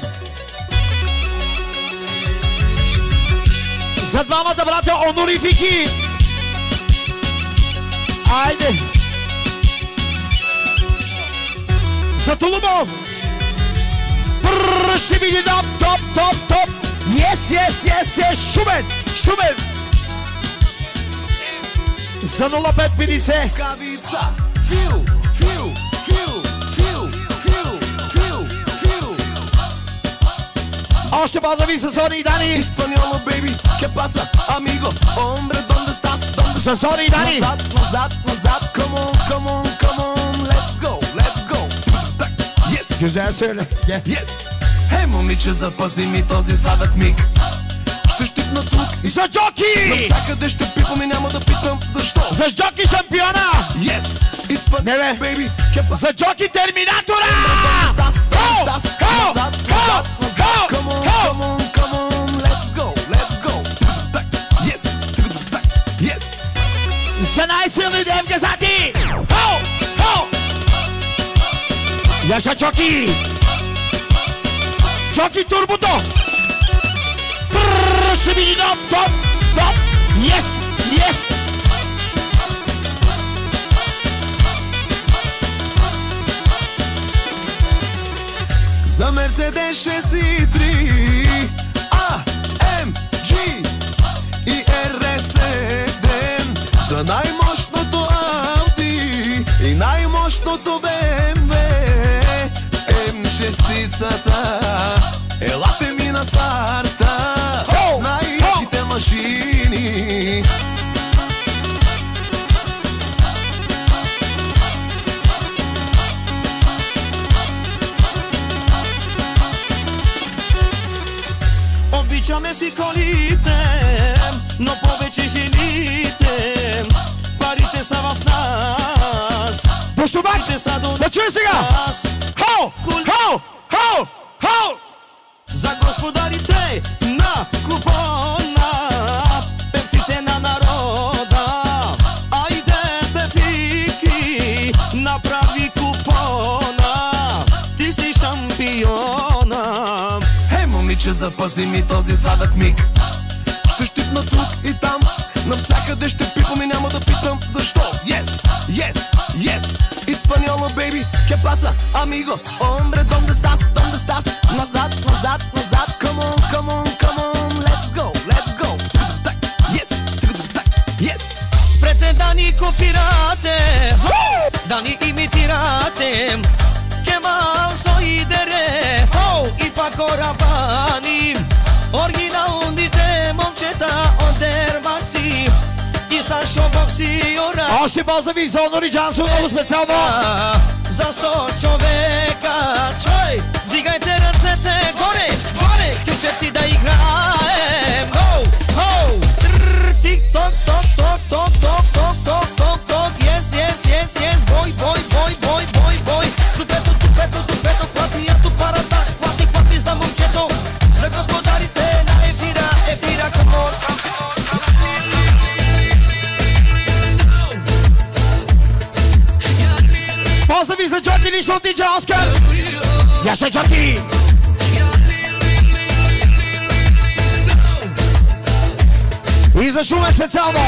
За двамата братя онорифики! Айде! За Тулумов! Ще види топ! Yes! Шумен! За 0550!
Кавица! Фил!
Още базови с Зори и Дани!
Испаньоло, baby, ¿qué pasa, amigo? Hombre, ¿dónde estás?
С Зори и Дани!
Назад, come on, let's go. Yes,
Güzel söyle. Gel.
yes. Хей, момиче, запази ми този сладък миг. Ще щипна тук и
За Джоки!
навсякъде ще пипам и няма да питам защо.
За Джоки шампиона!
Yes, Испан,
Не бе!
baby, ¿qué pasa?
За Джоки терминатора!
Назад, come on, let's go. Yes.
За най-силни девки за ти! Яша Джоки! Джоки турбото! Ще види топ! Yes!
За Мерцедес 6.3 AMG и RS7, за най-мощното Audi и най-мощното BMW M6-цата. Елате ми на старта с най-яките машини.
Обичаме си колите, но повече жените. Парите са в нас.
Пустовак! Да чуй сега! Хао!
За господарите на купона, певците на народа. Айде, бефики, направи купона. Ти си шампиона.
Хей, момиче, запази ми този сладък миг. Ще щипна тук и там, навсякъде ще пипам и няма да питам защо. Yes. Испаньоло, baby, ¿qué pasa, amigo? Hombre, ¿dónde estás? Назад, come on, let's go. Yes.
Спрете да ни копирате, да ни имитирате. Кемал соидере, и па корабани. Оригиналните момчета от Дербанци и са шоубоксиора.
Още базови за Онори Джансо, много специално!
За 100 човека, чой! Дигайте ръцете горе! Ключеци да играем! Тик-ток, ток! Yes! Бой! Тупето, клатиято, парата, клати за момчето. За господарите на ефира, камон!
Позови за Джоки лично от диджей Оскар! Яша Джоки! И за Шумен специално!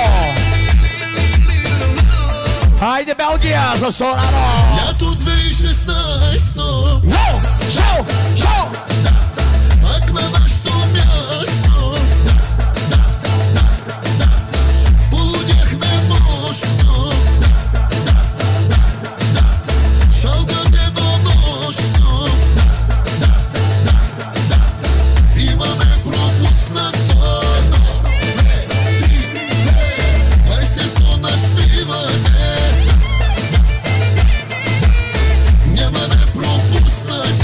Хайде Белгия за Сораро!
Лято 2016
Шоу!
пак на нашето място. Полудяхме мощно. Шалга денонощно. Имаме пропуснато 20-то наспиване. Нямаме пропуснато.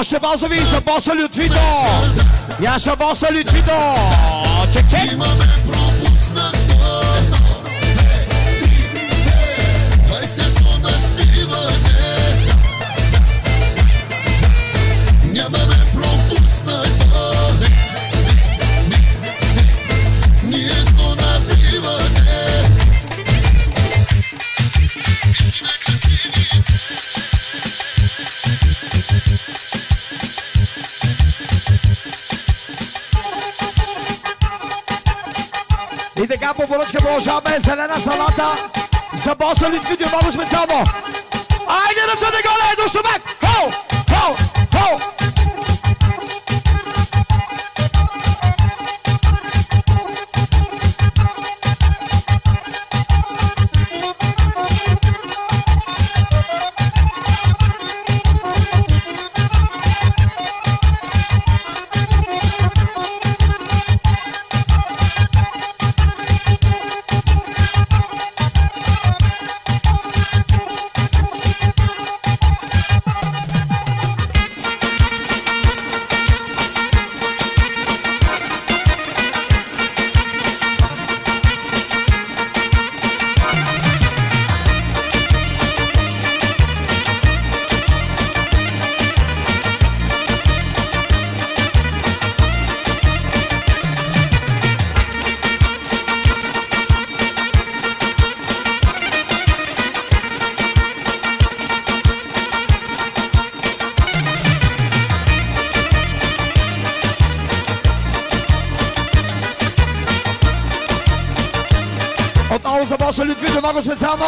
Още базови за боса Лютвито. Яша боса Лютвито. Чек, чек.
Имаме пропуснато 20-то наспиване. Нямаме пропуснато ни едно напиване. Вижте красивите.
И така по поръчка продължаваме зелена салата за боса Лютвито много специално. Айде ръце да горе, до штабак! Хоу! Хоу! Хоу! Отново за боса Лютвито много специално.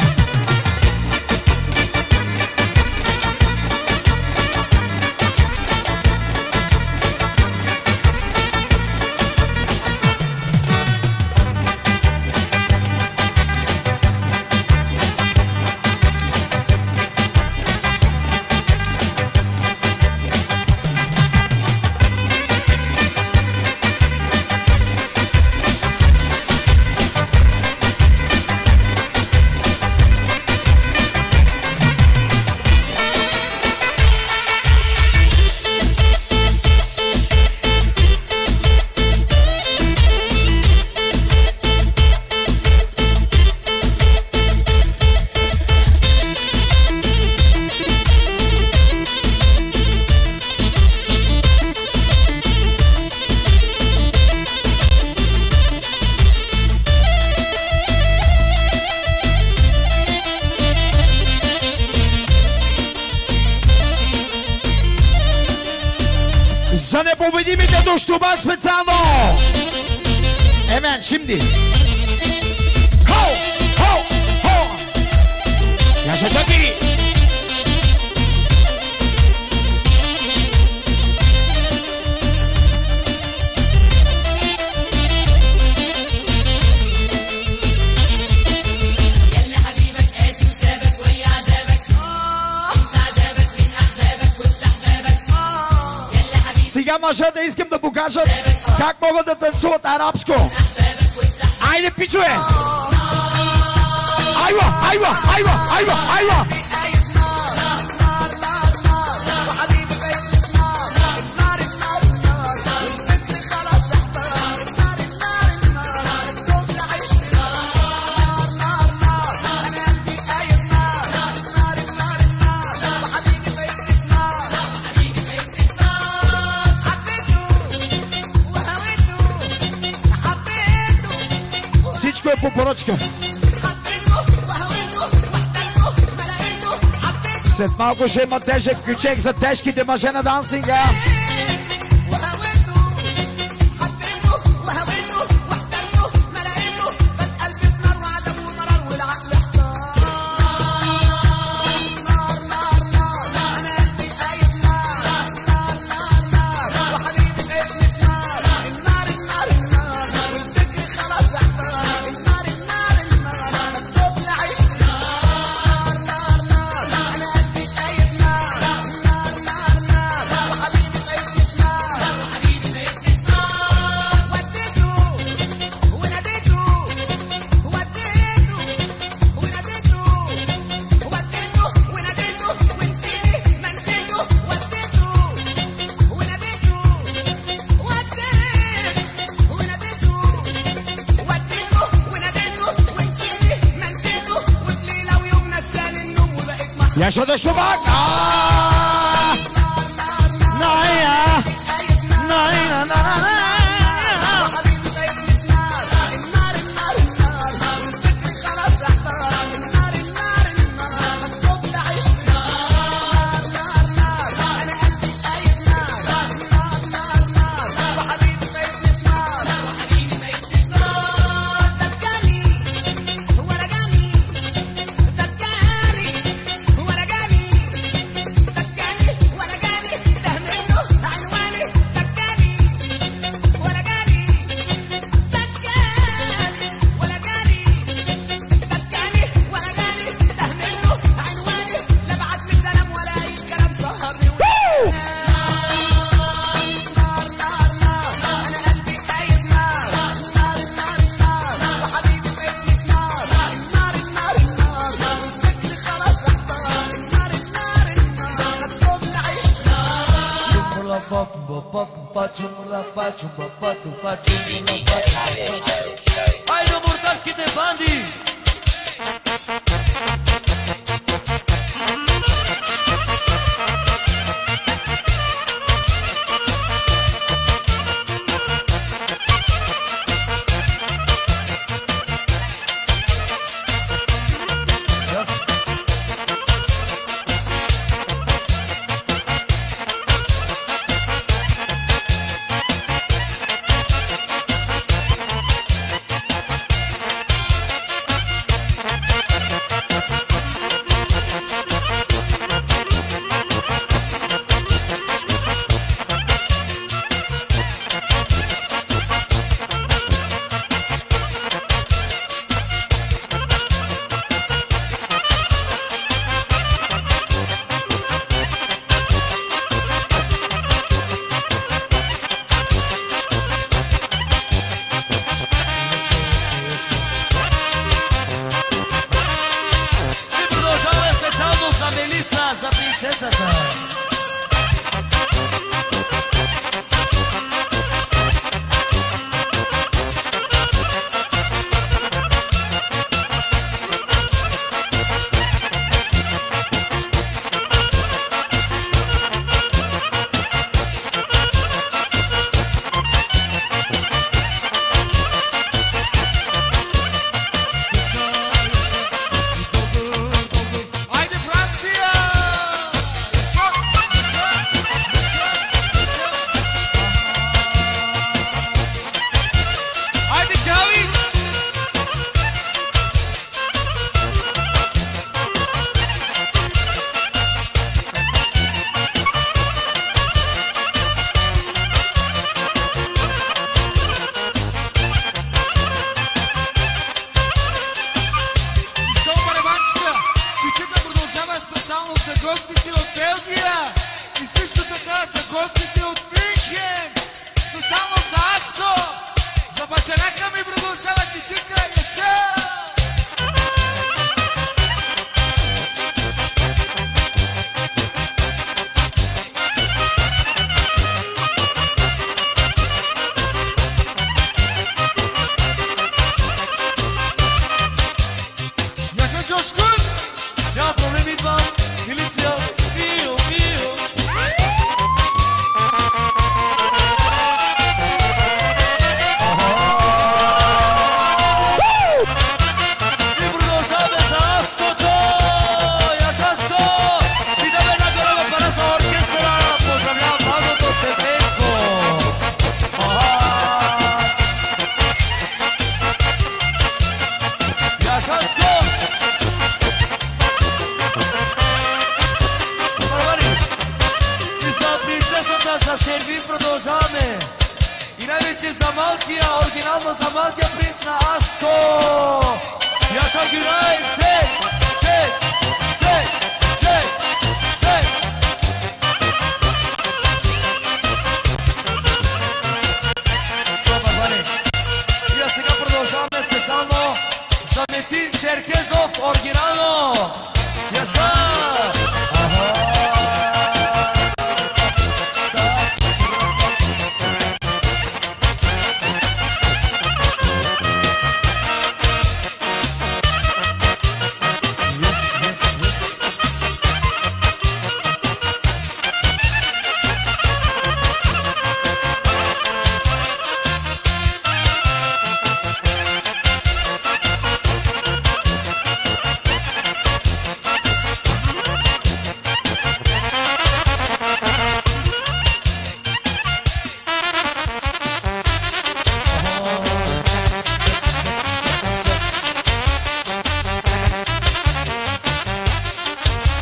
За непобедимите до Штубак специално! Емен, şimdi! Хоу! Хоу! Хоу! Yaşa çok iyi! Сега мъжете искам да покажат как могат да танцуват арабско. Айде, пичове! Айва, айва, айва, айва, айва! Всичко е по поръчка. След малко ще има тежък ключек за тежките мъже на дансинга. Yaşa dışlı bak. Naya. Naya. Naya.
Ajde u murtarskite bandi. Za princesata.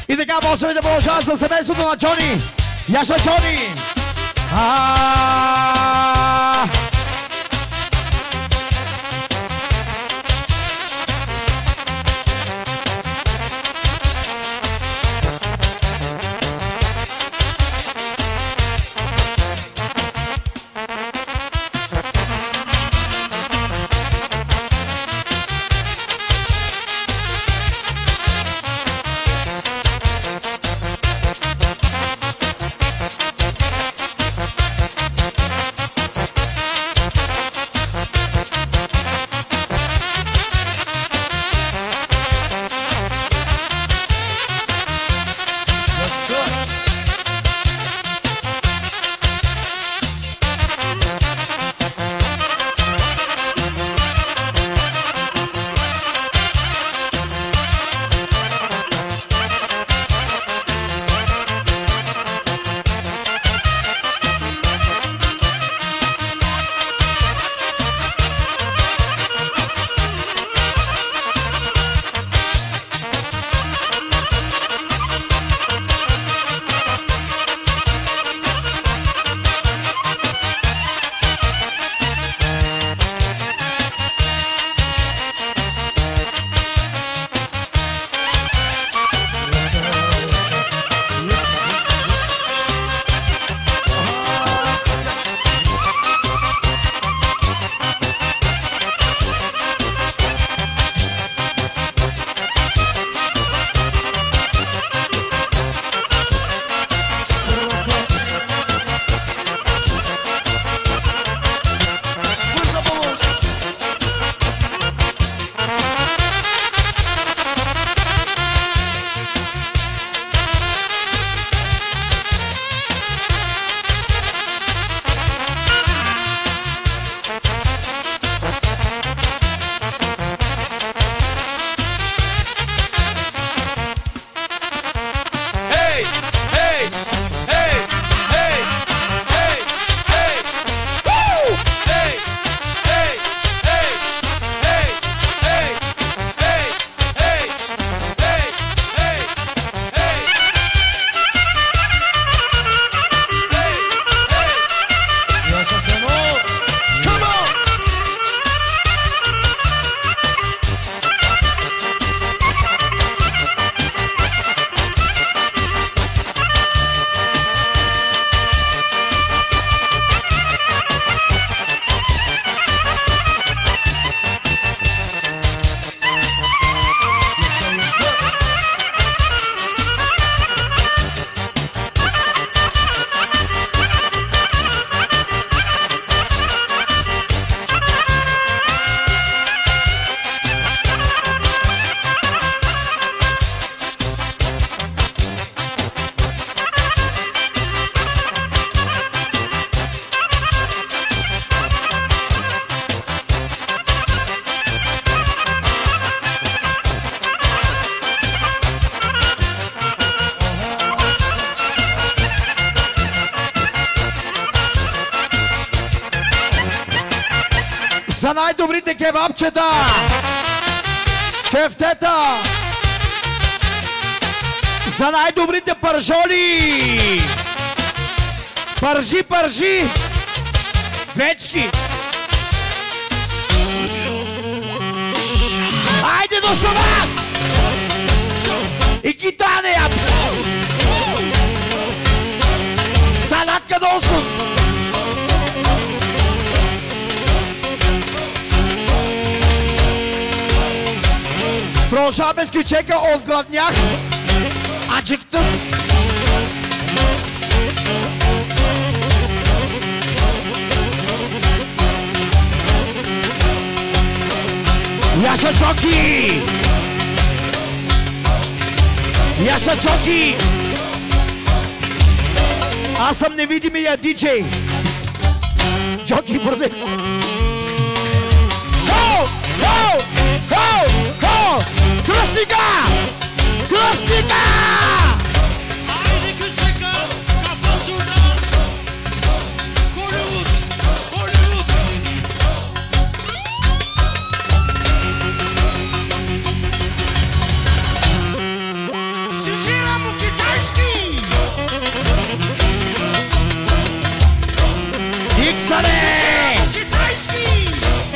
И така може да продължава със семейството на Джони. Яша Джони! За най-добрите кебабчета, кефтета, за най-добрите пържоли, пържи, вечки. Айде до шумат! И китане, салатка долсун. Продължаваме с ключека от гладнях. Аджиктъм. Яша Чоки! Яша Чоки! Аз съм невидимия диджей. Чоки Бурде. Хоу! Хоу! Хоу! Хоу! Кръстника! Кръстника!
Haydi Küçük Ağa, kafa şuradan. Hollywood, Hollywood.
Синжира по китайски.
Никсане!
По китайски.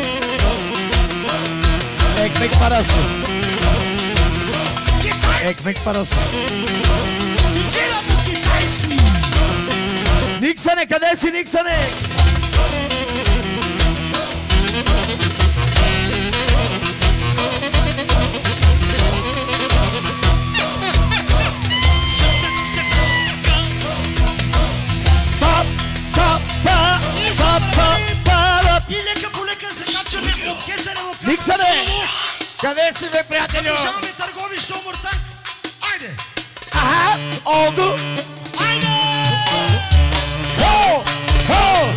Екмек парası.
Китайски.
Ekmek parası.
Синжира по китайски.
Никсане, къде си, Никсане?
И лека по лека се качваме от Кесарево към
Никсане!
Кесарево.
Къде си, бе, приятелю?
Решаваме търговище Омуртак. Айде!
Аха, олду.
Айде!
Хо! Хо!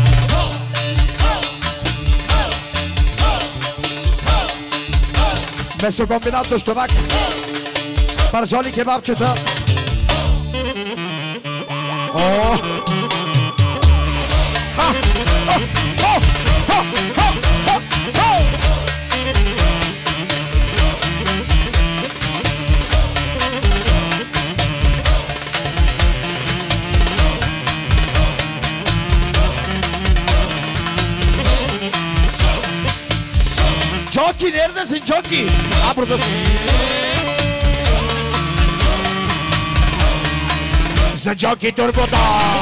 Месокомбинат Дощовак. Паржоли кебабчета. О! Ха! Хо! Хо! Хо! Хо! Хо! Хо! Jockey neredesin Jockey? Ha buradasın. За Jockey Turbo'da.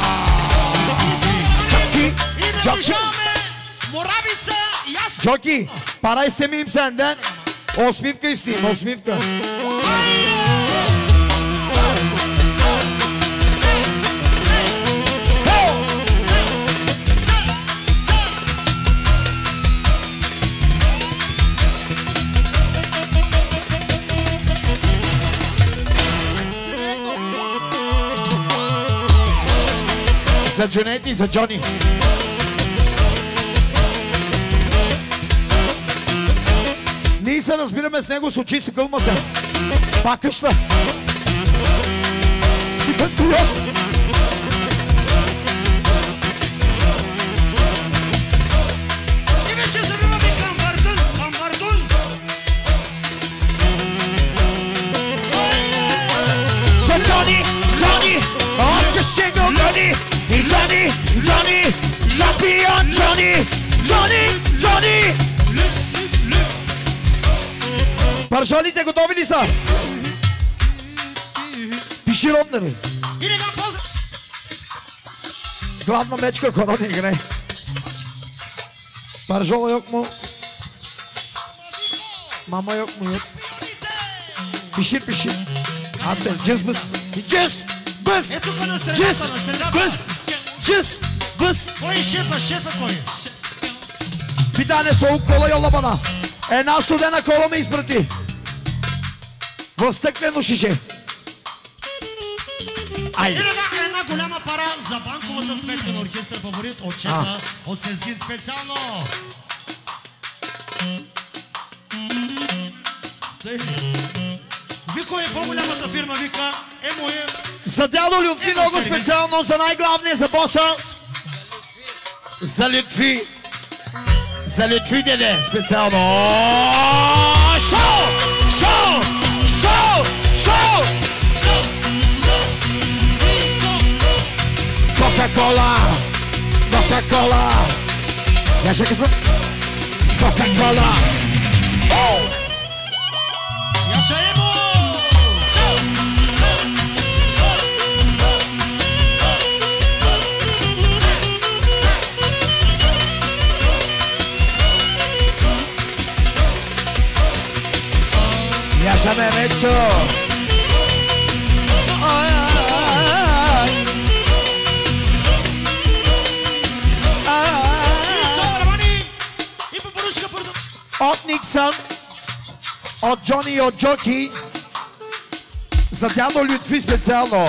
Jockey,
И да
Jockey.
решаваме Моравица и аз.
Jockey, para istemeyeyim senden. Osmivka isteyeyim, Osmivka. За Джунейд и за Джони. Ние се разбираме с него с очи, си гълма се. Пак къща. Си пътува.
И вече завиваме към Вардун. Към Вардун.
За Джони, Джони, аз ще го гони. И Джони, Джони, шампион Джони, Джони, Джони. Паржолите готови ли са? Пиши роднери.
И не да поздрав.
Gladna mečka korona igre. Паржола yok mu? Mama yok mu? Yok. Pişir pişir. Hadi cız bız. Cız bız.
Е тук на
Cız
средата, на средата.
bız. Cız bız.
Кой е шефа? Шефа кой е?
Bir tane soğuk kola yolla bana. Една студена кола ме изпрати. В стъклено шише.
И
Айде.
една голяма пара за банковата сметка на оркестър Фаворит от шефа от Сезгин специално. Вико е по-голямата фирма, вика, моя.
За дядо Лютви много специално, за най-главния, за боса. За Лютви. За Лютви, деде, специално. Шоу! Шоу! Шоу! Шоу! Кока-кола! Кока-кола! Я ще казвам. Кока-кола!
Я ще емо!
Я ме мечо! От Никсън, от Джони и от Джоки, за дядо Лютви специално.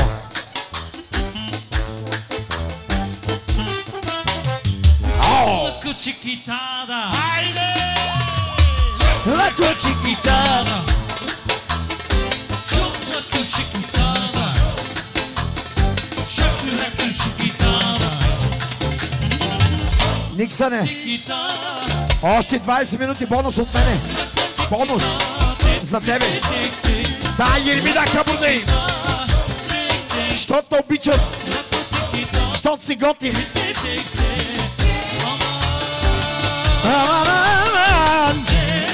Леко чикитада.
Айде!
Леко чикитада.
Леко чикитада. Леко чикитада.
Никсъне,
Чикитада.
още 20 минути бонус от мене. Бонус за тебе. Daha 20 dakika buradayım. Щото обичам. Щото си готин. Аман, аман.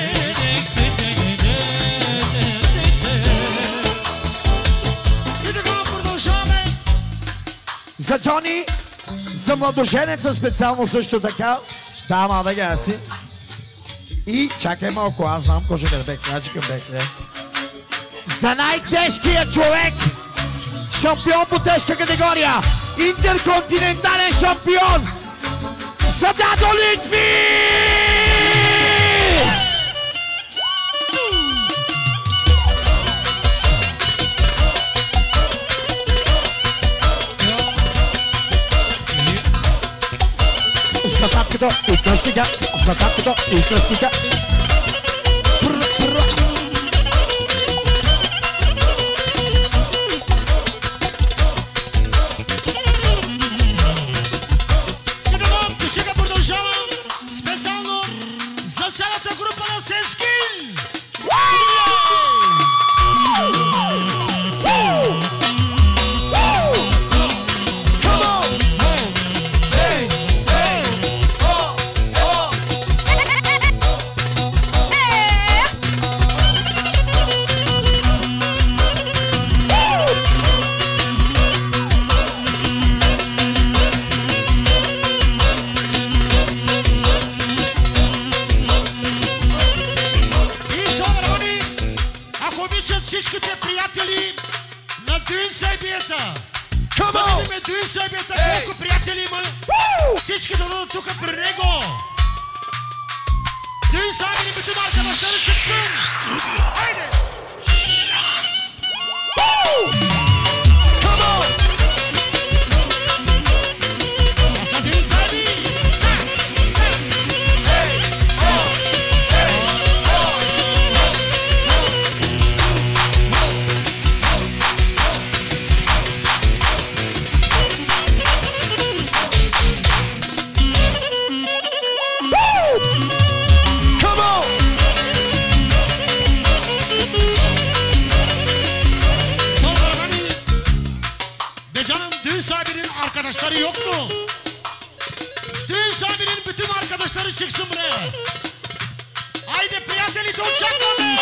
И така продължаваме.
За Джони, за младоженеца специално също така. Да, ма да гаси. И чакай малко, аз знам кой ще бе, крачкам бекле. За най-тежкия човек, шампион по тежка категория, интерконтинентален шампион, за Дадо Литви! За татката и кръстника, за татката и кръстника.
И така, сега продължавам специално за цялата група на Сескин. И Собрани, ако обичат всичките приятели на Дуин Сайбията. Да видим Дуин Сайбията, колко приятели има. Всички да дадат тук при него. Дуин Сайбия, бити марка на Штаричък съм. Хайде! Аз съм Дуин Сайби. Собрани, Becanım düğün sahibinin arkadaşları yok mu? Düğün sahibinin bütün arkadaşları çıksın buraya. Haydi prijatelji, dočekamo!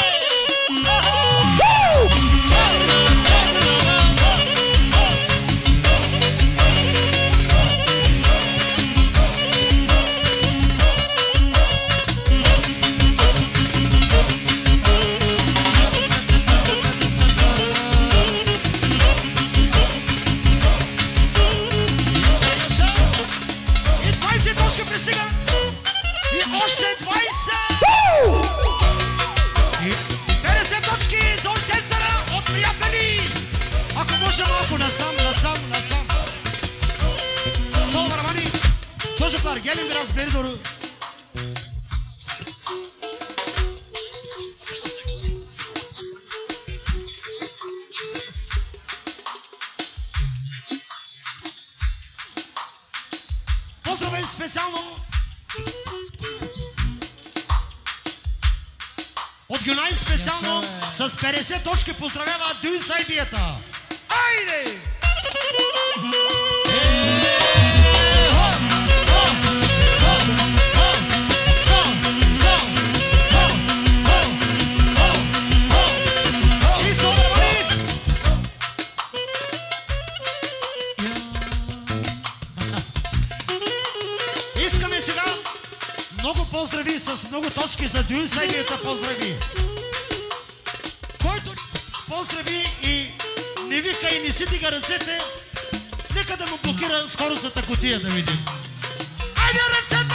И 20 точка пристига. И още 20. И 50 точки за оркестъра от приятели. Ако може малко насам. Sol var hani. Çocuklar gelin biraz beri doğru. Поздравей специално от Гюнай, специално с 50 точки поздравява Дуин Сайбията. Айде! И Собрани! Искаме сега много поздрави с много точки за Дуин Сайбията. Поздрави! Който поздрави и не вика и не си дига ръцете, нека да му блокира скоростната кутия да видим. Айде ръцете!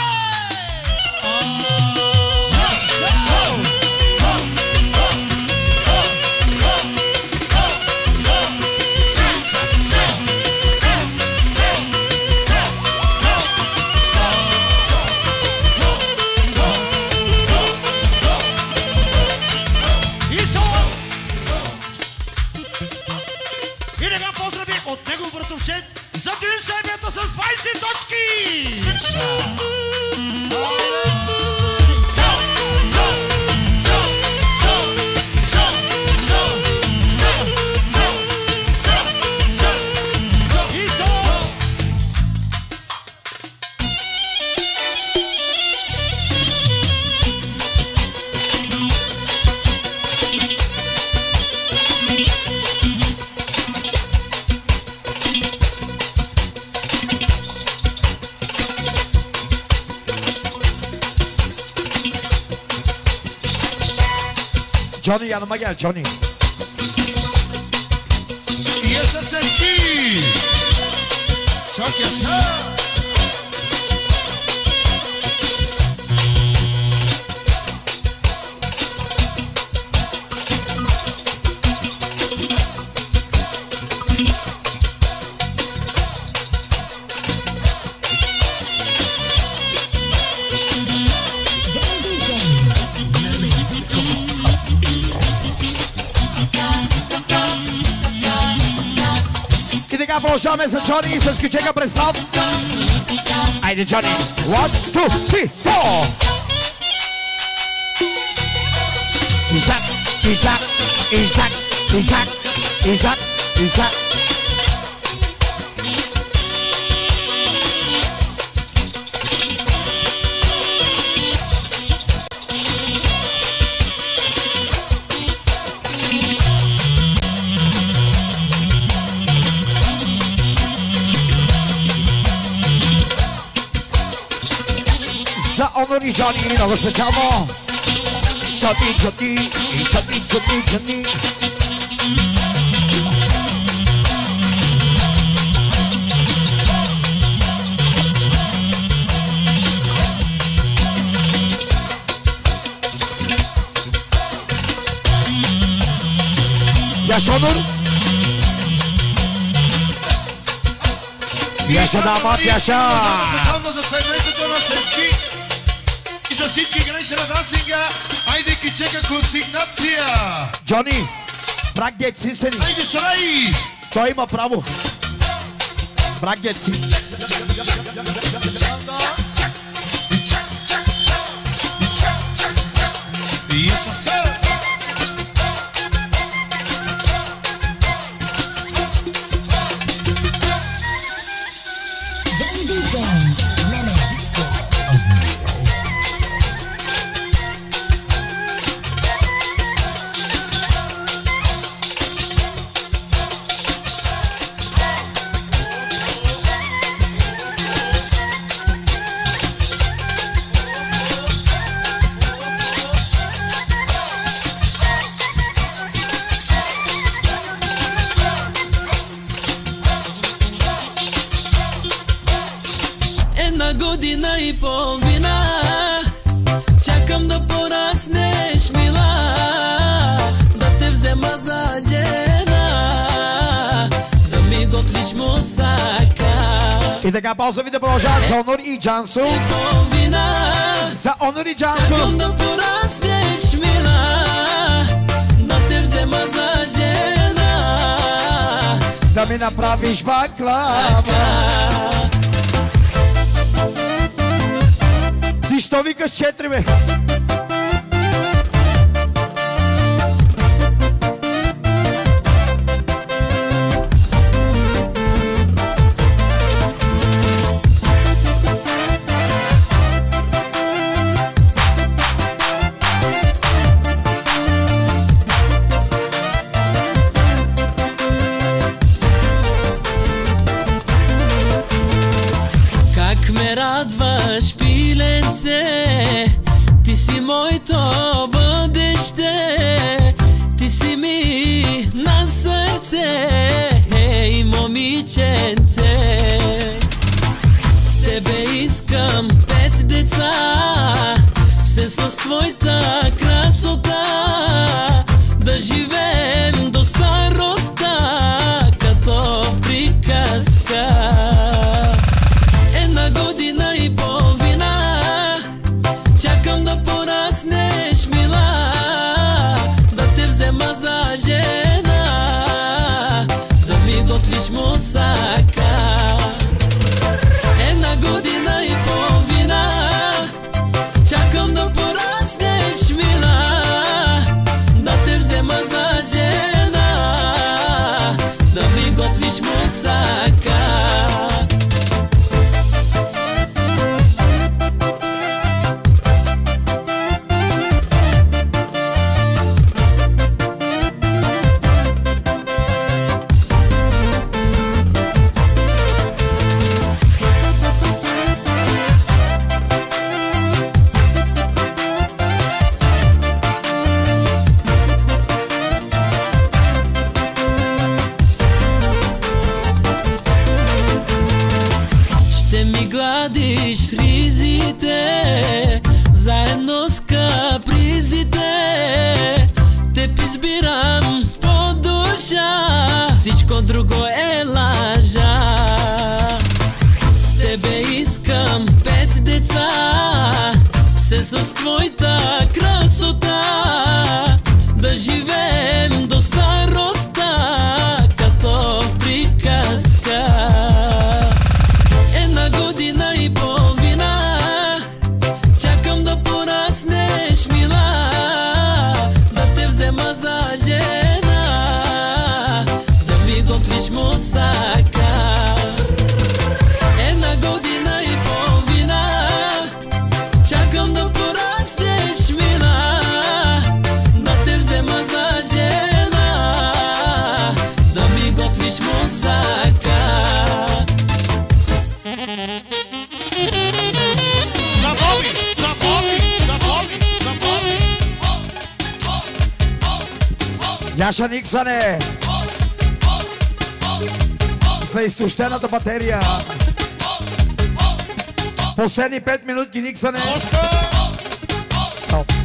И сега поздрави от негов братовчет за Дуин Сайбията с 20 точки!
Johnny yanıma gel Johnny.
Yaşa Sezgi. Çok yaşa.
И така продължаваме с Джони и с Кючека представ. Айде Джони. 1, 2, 3, 4. Изак, Изак, Изак, Изак, Изак, Изак. За Онор и Джони, много специално. Джони, Джони, Джони, Джони, Джони. Яш Онор. Яша дамат, Яша.
Специално за семейството на Сенски и за всички граници на дансинга. Айде Кючека консигнация.
Джони, брак Гетси се ни.
Айде Сарай.
Той има право. Брак Гетси.
Yes, sir.
Година и половина чакам да пораснеш, мила, да те взема за жена, да ми готвиш мусака.
И така ползавите продължават за Онор и Джансу. За Онор и Джансу.
Чакам да пораснеш, мила, да те взема за жена,
да ми направиш баклава. Ти що викаш 4, бе?
Как ме радваш, пиленце, ти си моето бъдеще, ти си ми на сърце, ей, момиченце. С тебе искам 5 деца, все с твоята красота, да живеем до староста, като в приказка. Година и половина чакам да пораснеш, мила. вадиш ризите, заедно с капризите. Теб избирам по душа, всичко друго е лъжа. С тебе искам 5 деца, все с твоята красота, да живеем до староста, като в приказка. 1 година и половина чакам да пораснеш, мила, да те взема за жена, да ми готвиш мусака. 1 година и половина чакам да пораснеш, мила, да те взема за жена, да ми готвиш мусака.
Яша Никсане за изтощената батерия. Последни 5 минутки, Никсане. Сал.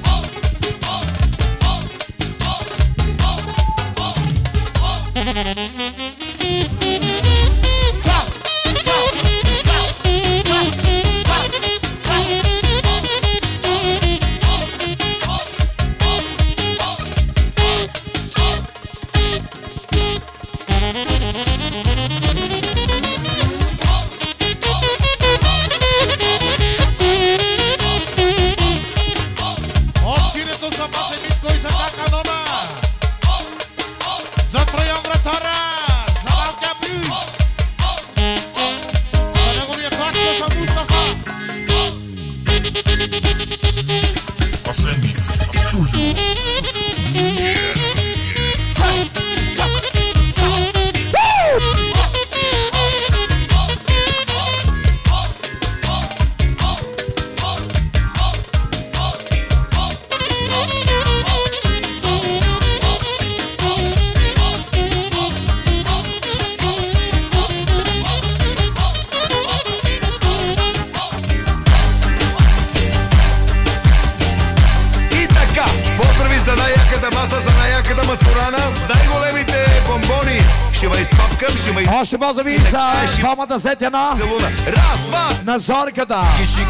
Още позови за двамата сетена на зорката.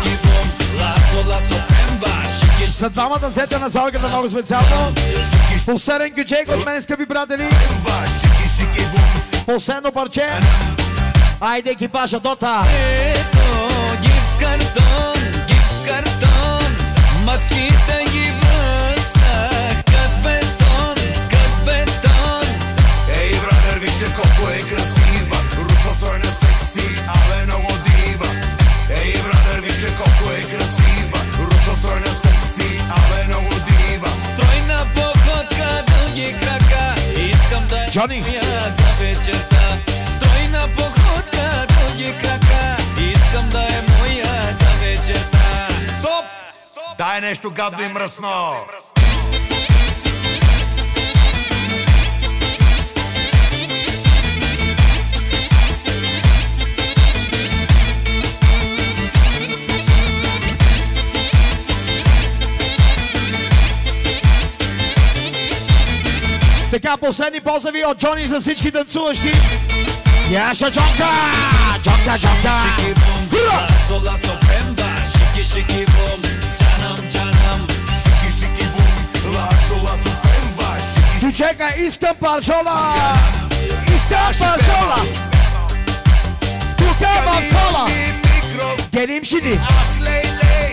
За двамата сетена на зорката много специално. Последен кючек от мен, скъпи приятели. Последно парче. Айде екипажа Дота.
Ето гипс картон, мацките ги бръсках кът бетон. Ей, брадър, вижте колко е красива, руса стройна, секси, абе много дива. Ей, брадър, вижте колко е красива, руса стройна, секси, абе много дива. Стройна походка, дълги крака, искам да е моя за вечерта. Стройна походка, дълги крака, искам да е моя за вечерта. Стоп! Дай нещо гадно и мръсно.
Така, последни позdraви от Джони за всички танцуващи. Яша Джонка! Джонка!
Ласо пемба, шики бум, джанам, шики бум, ласо пемба, шики.
Чучека, искам паржола! Искам паржола! Тук е кола! Гелим шиди!
Ах лей,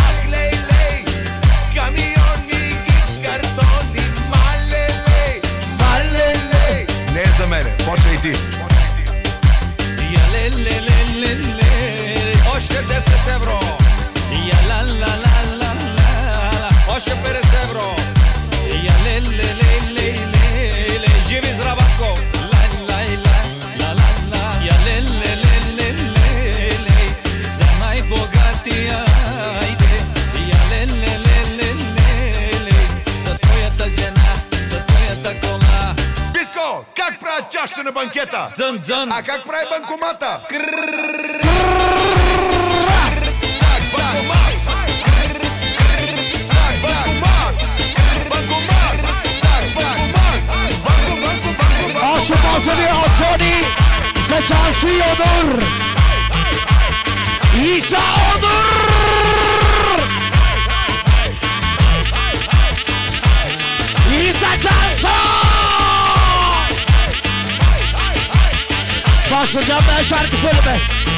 камиони, гипс картони, малелей. Не е за мене, почвай ти. Я ле, още 10 евро. Я ла, още 50 евро. Я ле, живи зраbatко. Я ле, за най-богатия, айде. Я ле, за твоята жена, за твоята кола. Биско, как правят чашата на банкета? Дзън. А как прави банкомата?
Našu pozdravio od Johnny za čanstvo i onur. I za onur. I za čanstvo. Başlayacağım ben şarkı söyleme.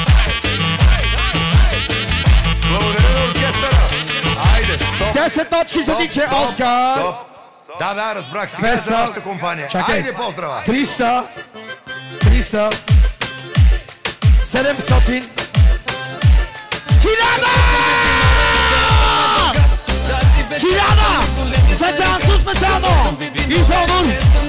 Благодаря на оркестъра. Айде, стоп.
10 точки за Диче Оскар.
Стоп. Да, разбрах. Сега е за вашата компания.
Чакай.
Айде, поздрава.
300. 700. 1000! За Джансу специално! И за онур!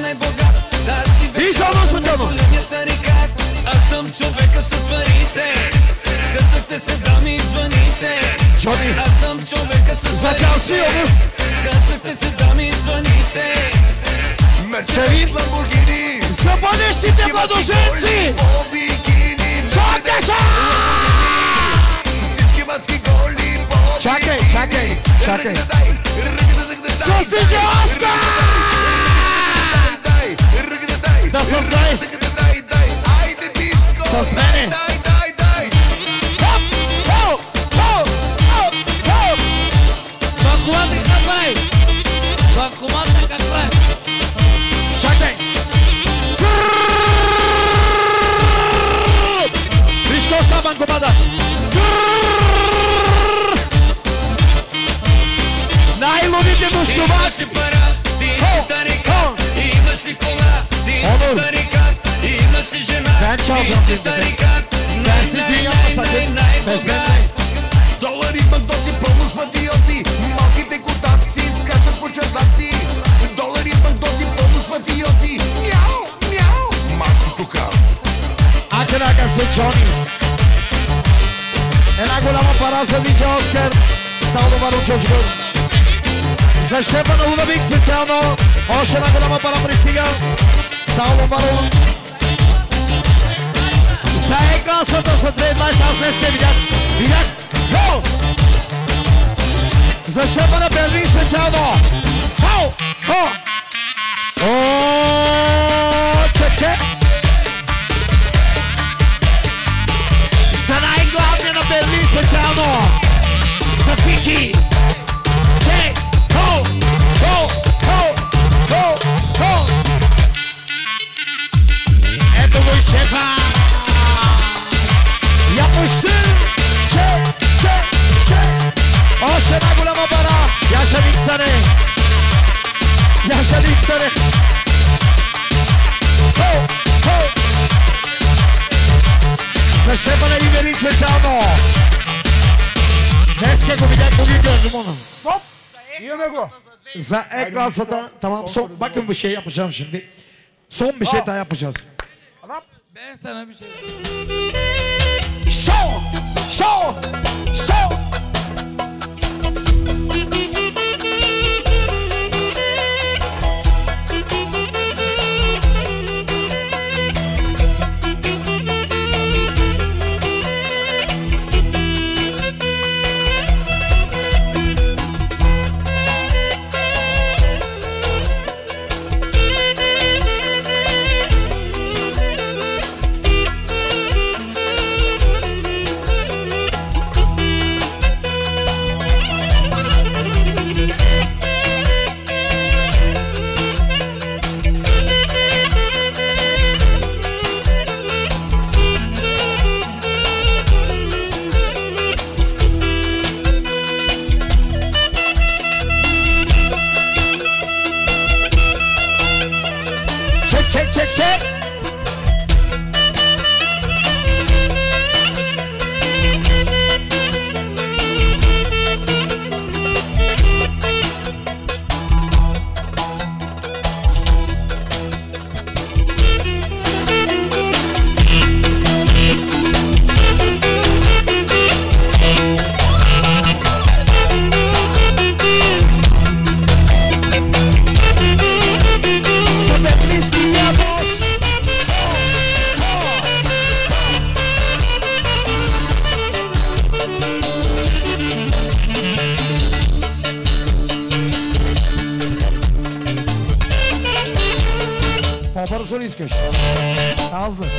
И за онур специално!
Аз съм човека с парите. Скъсахте се, дами, и звъните.
Джони!
Аз съм човека с
За Джансу и онур!
Скъсахте се, дами, и звъните.
Мерчевин Ламборгини.
За бъдещите младоженци! Чакай се!
Всички мъцки голи.
Чакай! С Диче Оскар! Да създай! С мене!
Банкомата как прави? Банкомата как прави?
Чакай! Виж какво става банкомата! Най-лудите гостувачи!
Имаш ли кола? Ти си тарикат. Имаш ли жена?
Ben çalacağım
Ти си тарикат.
Bensiz dünya sakın! Bez ben
Долари, бандоти, пълно с мафиоти. Малките котаци скачат по чердаци. Долари, бандоти, пълно с мафиоти. Мяу. Марш от тука.
Acela se Johnny. Една голяма пара за Диче Оскар. Само върху чочко. За шефа на Лудовик специално. Още една голяма пара пристига. Само върху. За Е-класата за 2020 аз днеска видях. Хо! За шефа на Берлин специално. Хо! О, че. За най-главния на Берлин специално. За Фики. Че. Хо! Ето го и шефа. Я пусти. Че. Още една голяма пара. Яша Миксаре. Хо! За шефа на Ивери специално. Днеска го видях по видео.
Имаме го.
За Е-класата. Tamam son bakın bir şey yapacağım şimdi. Son bir şey daha yapacağız.
Ben sana bir şey
Show! бързо ли искаш? Аз ли?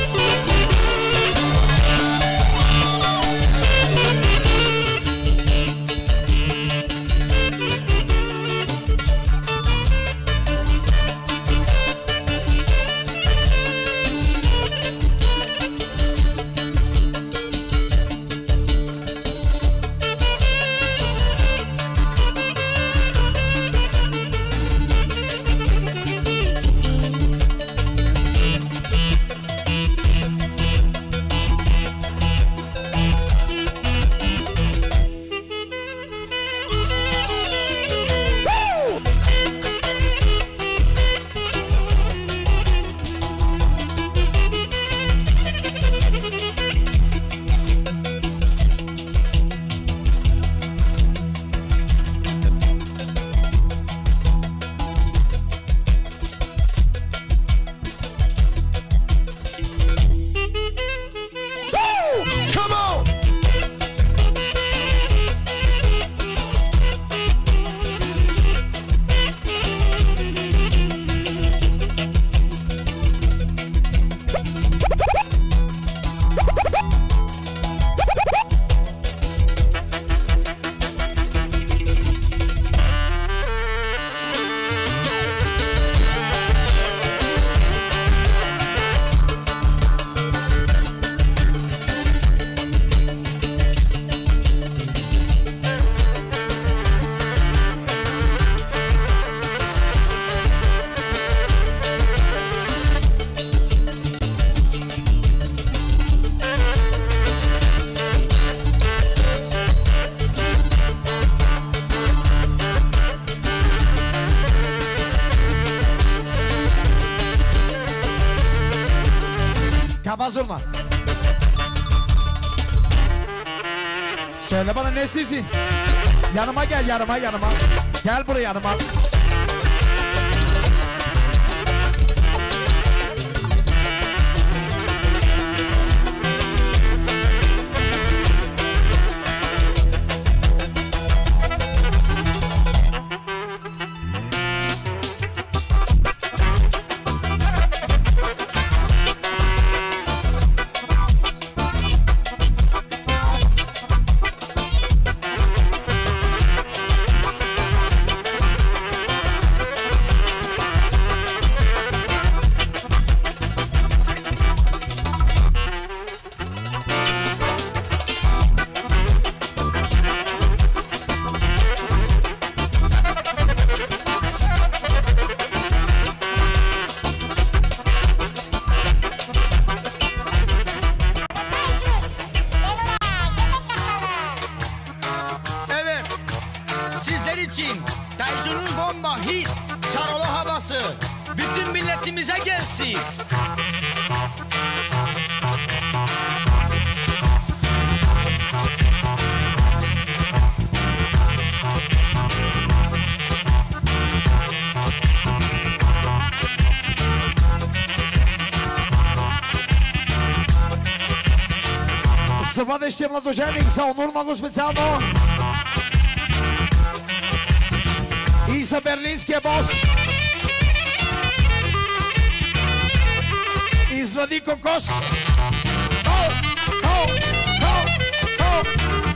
Hazır mı? Söyle bana nesisin? Yanıma gel, yanıma. Gel buraya yanıma. За бъдещия младоженик, за онурмаго специално и за берлинския бос. Извади кокос.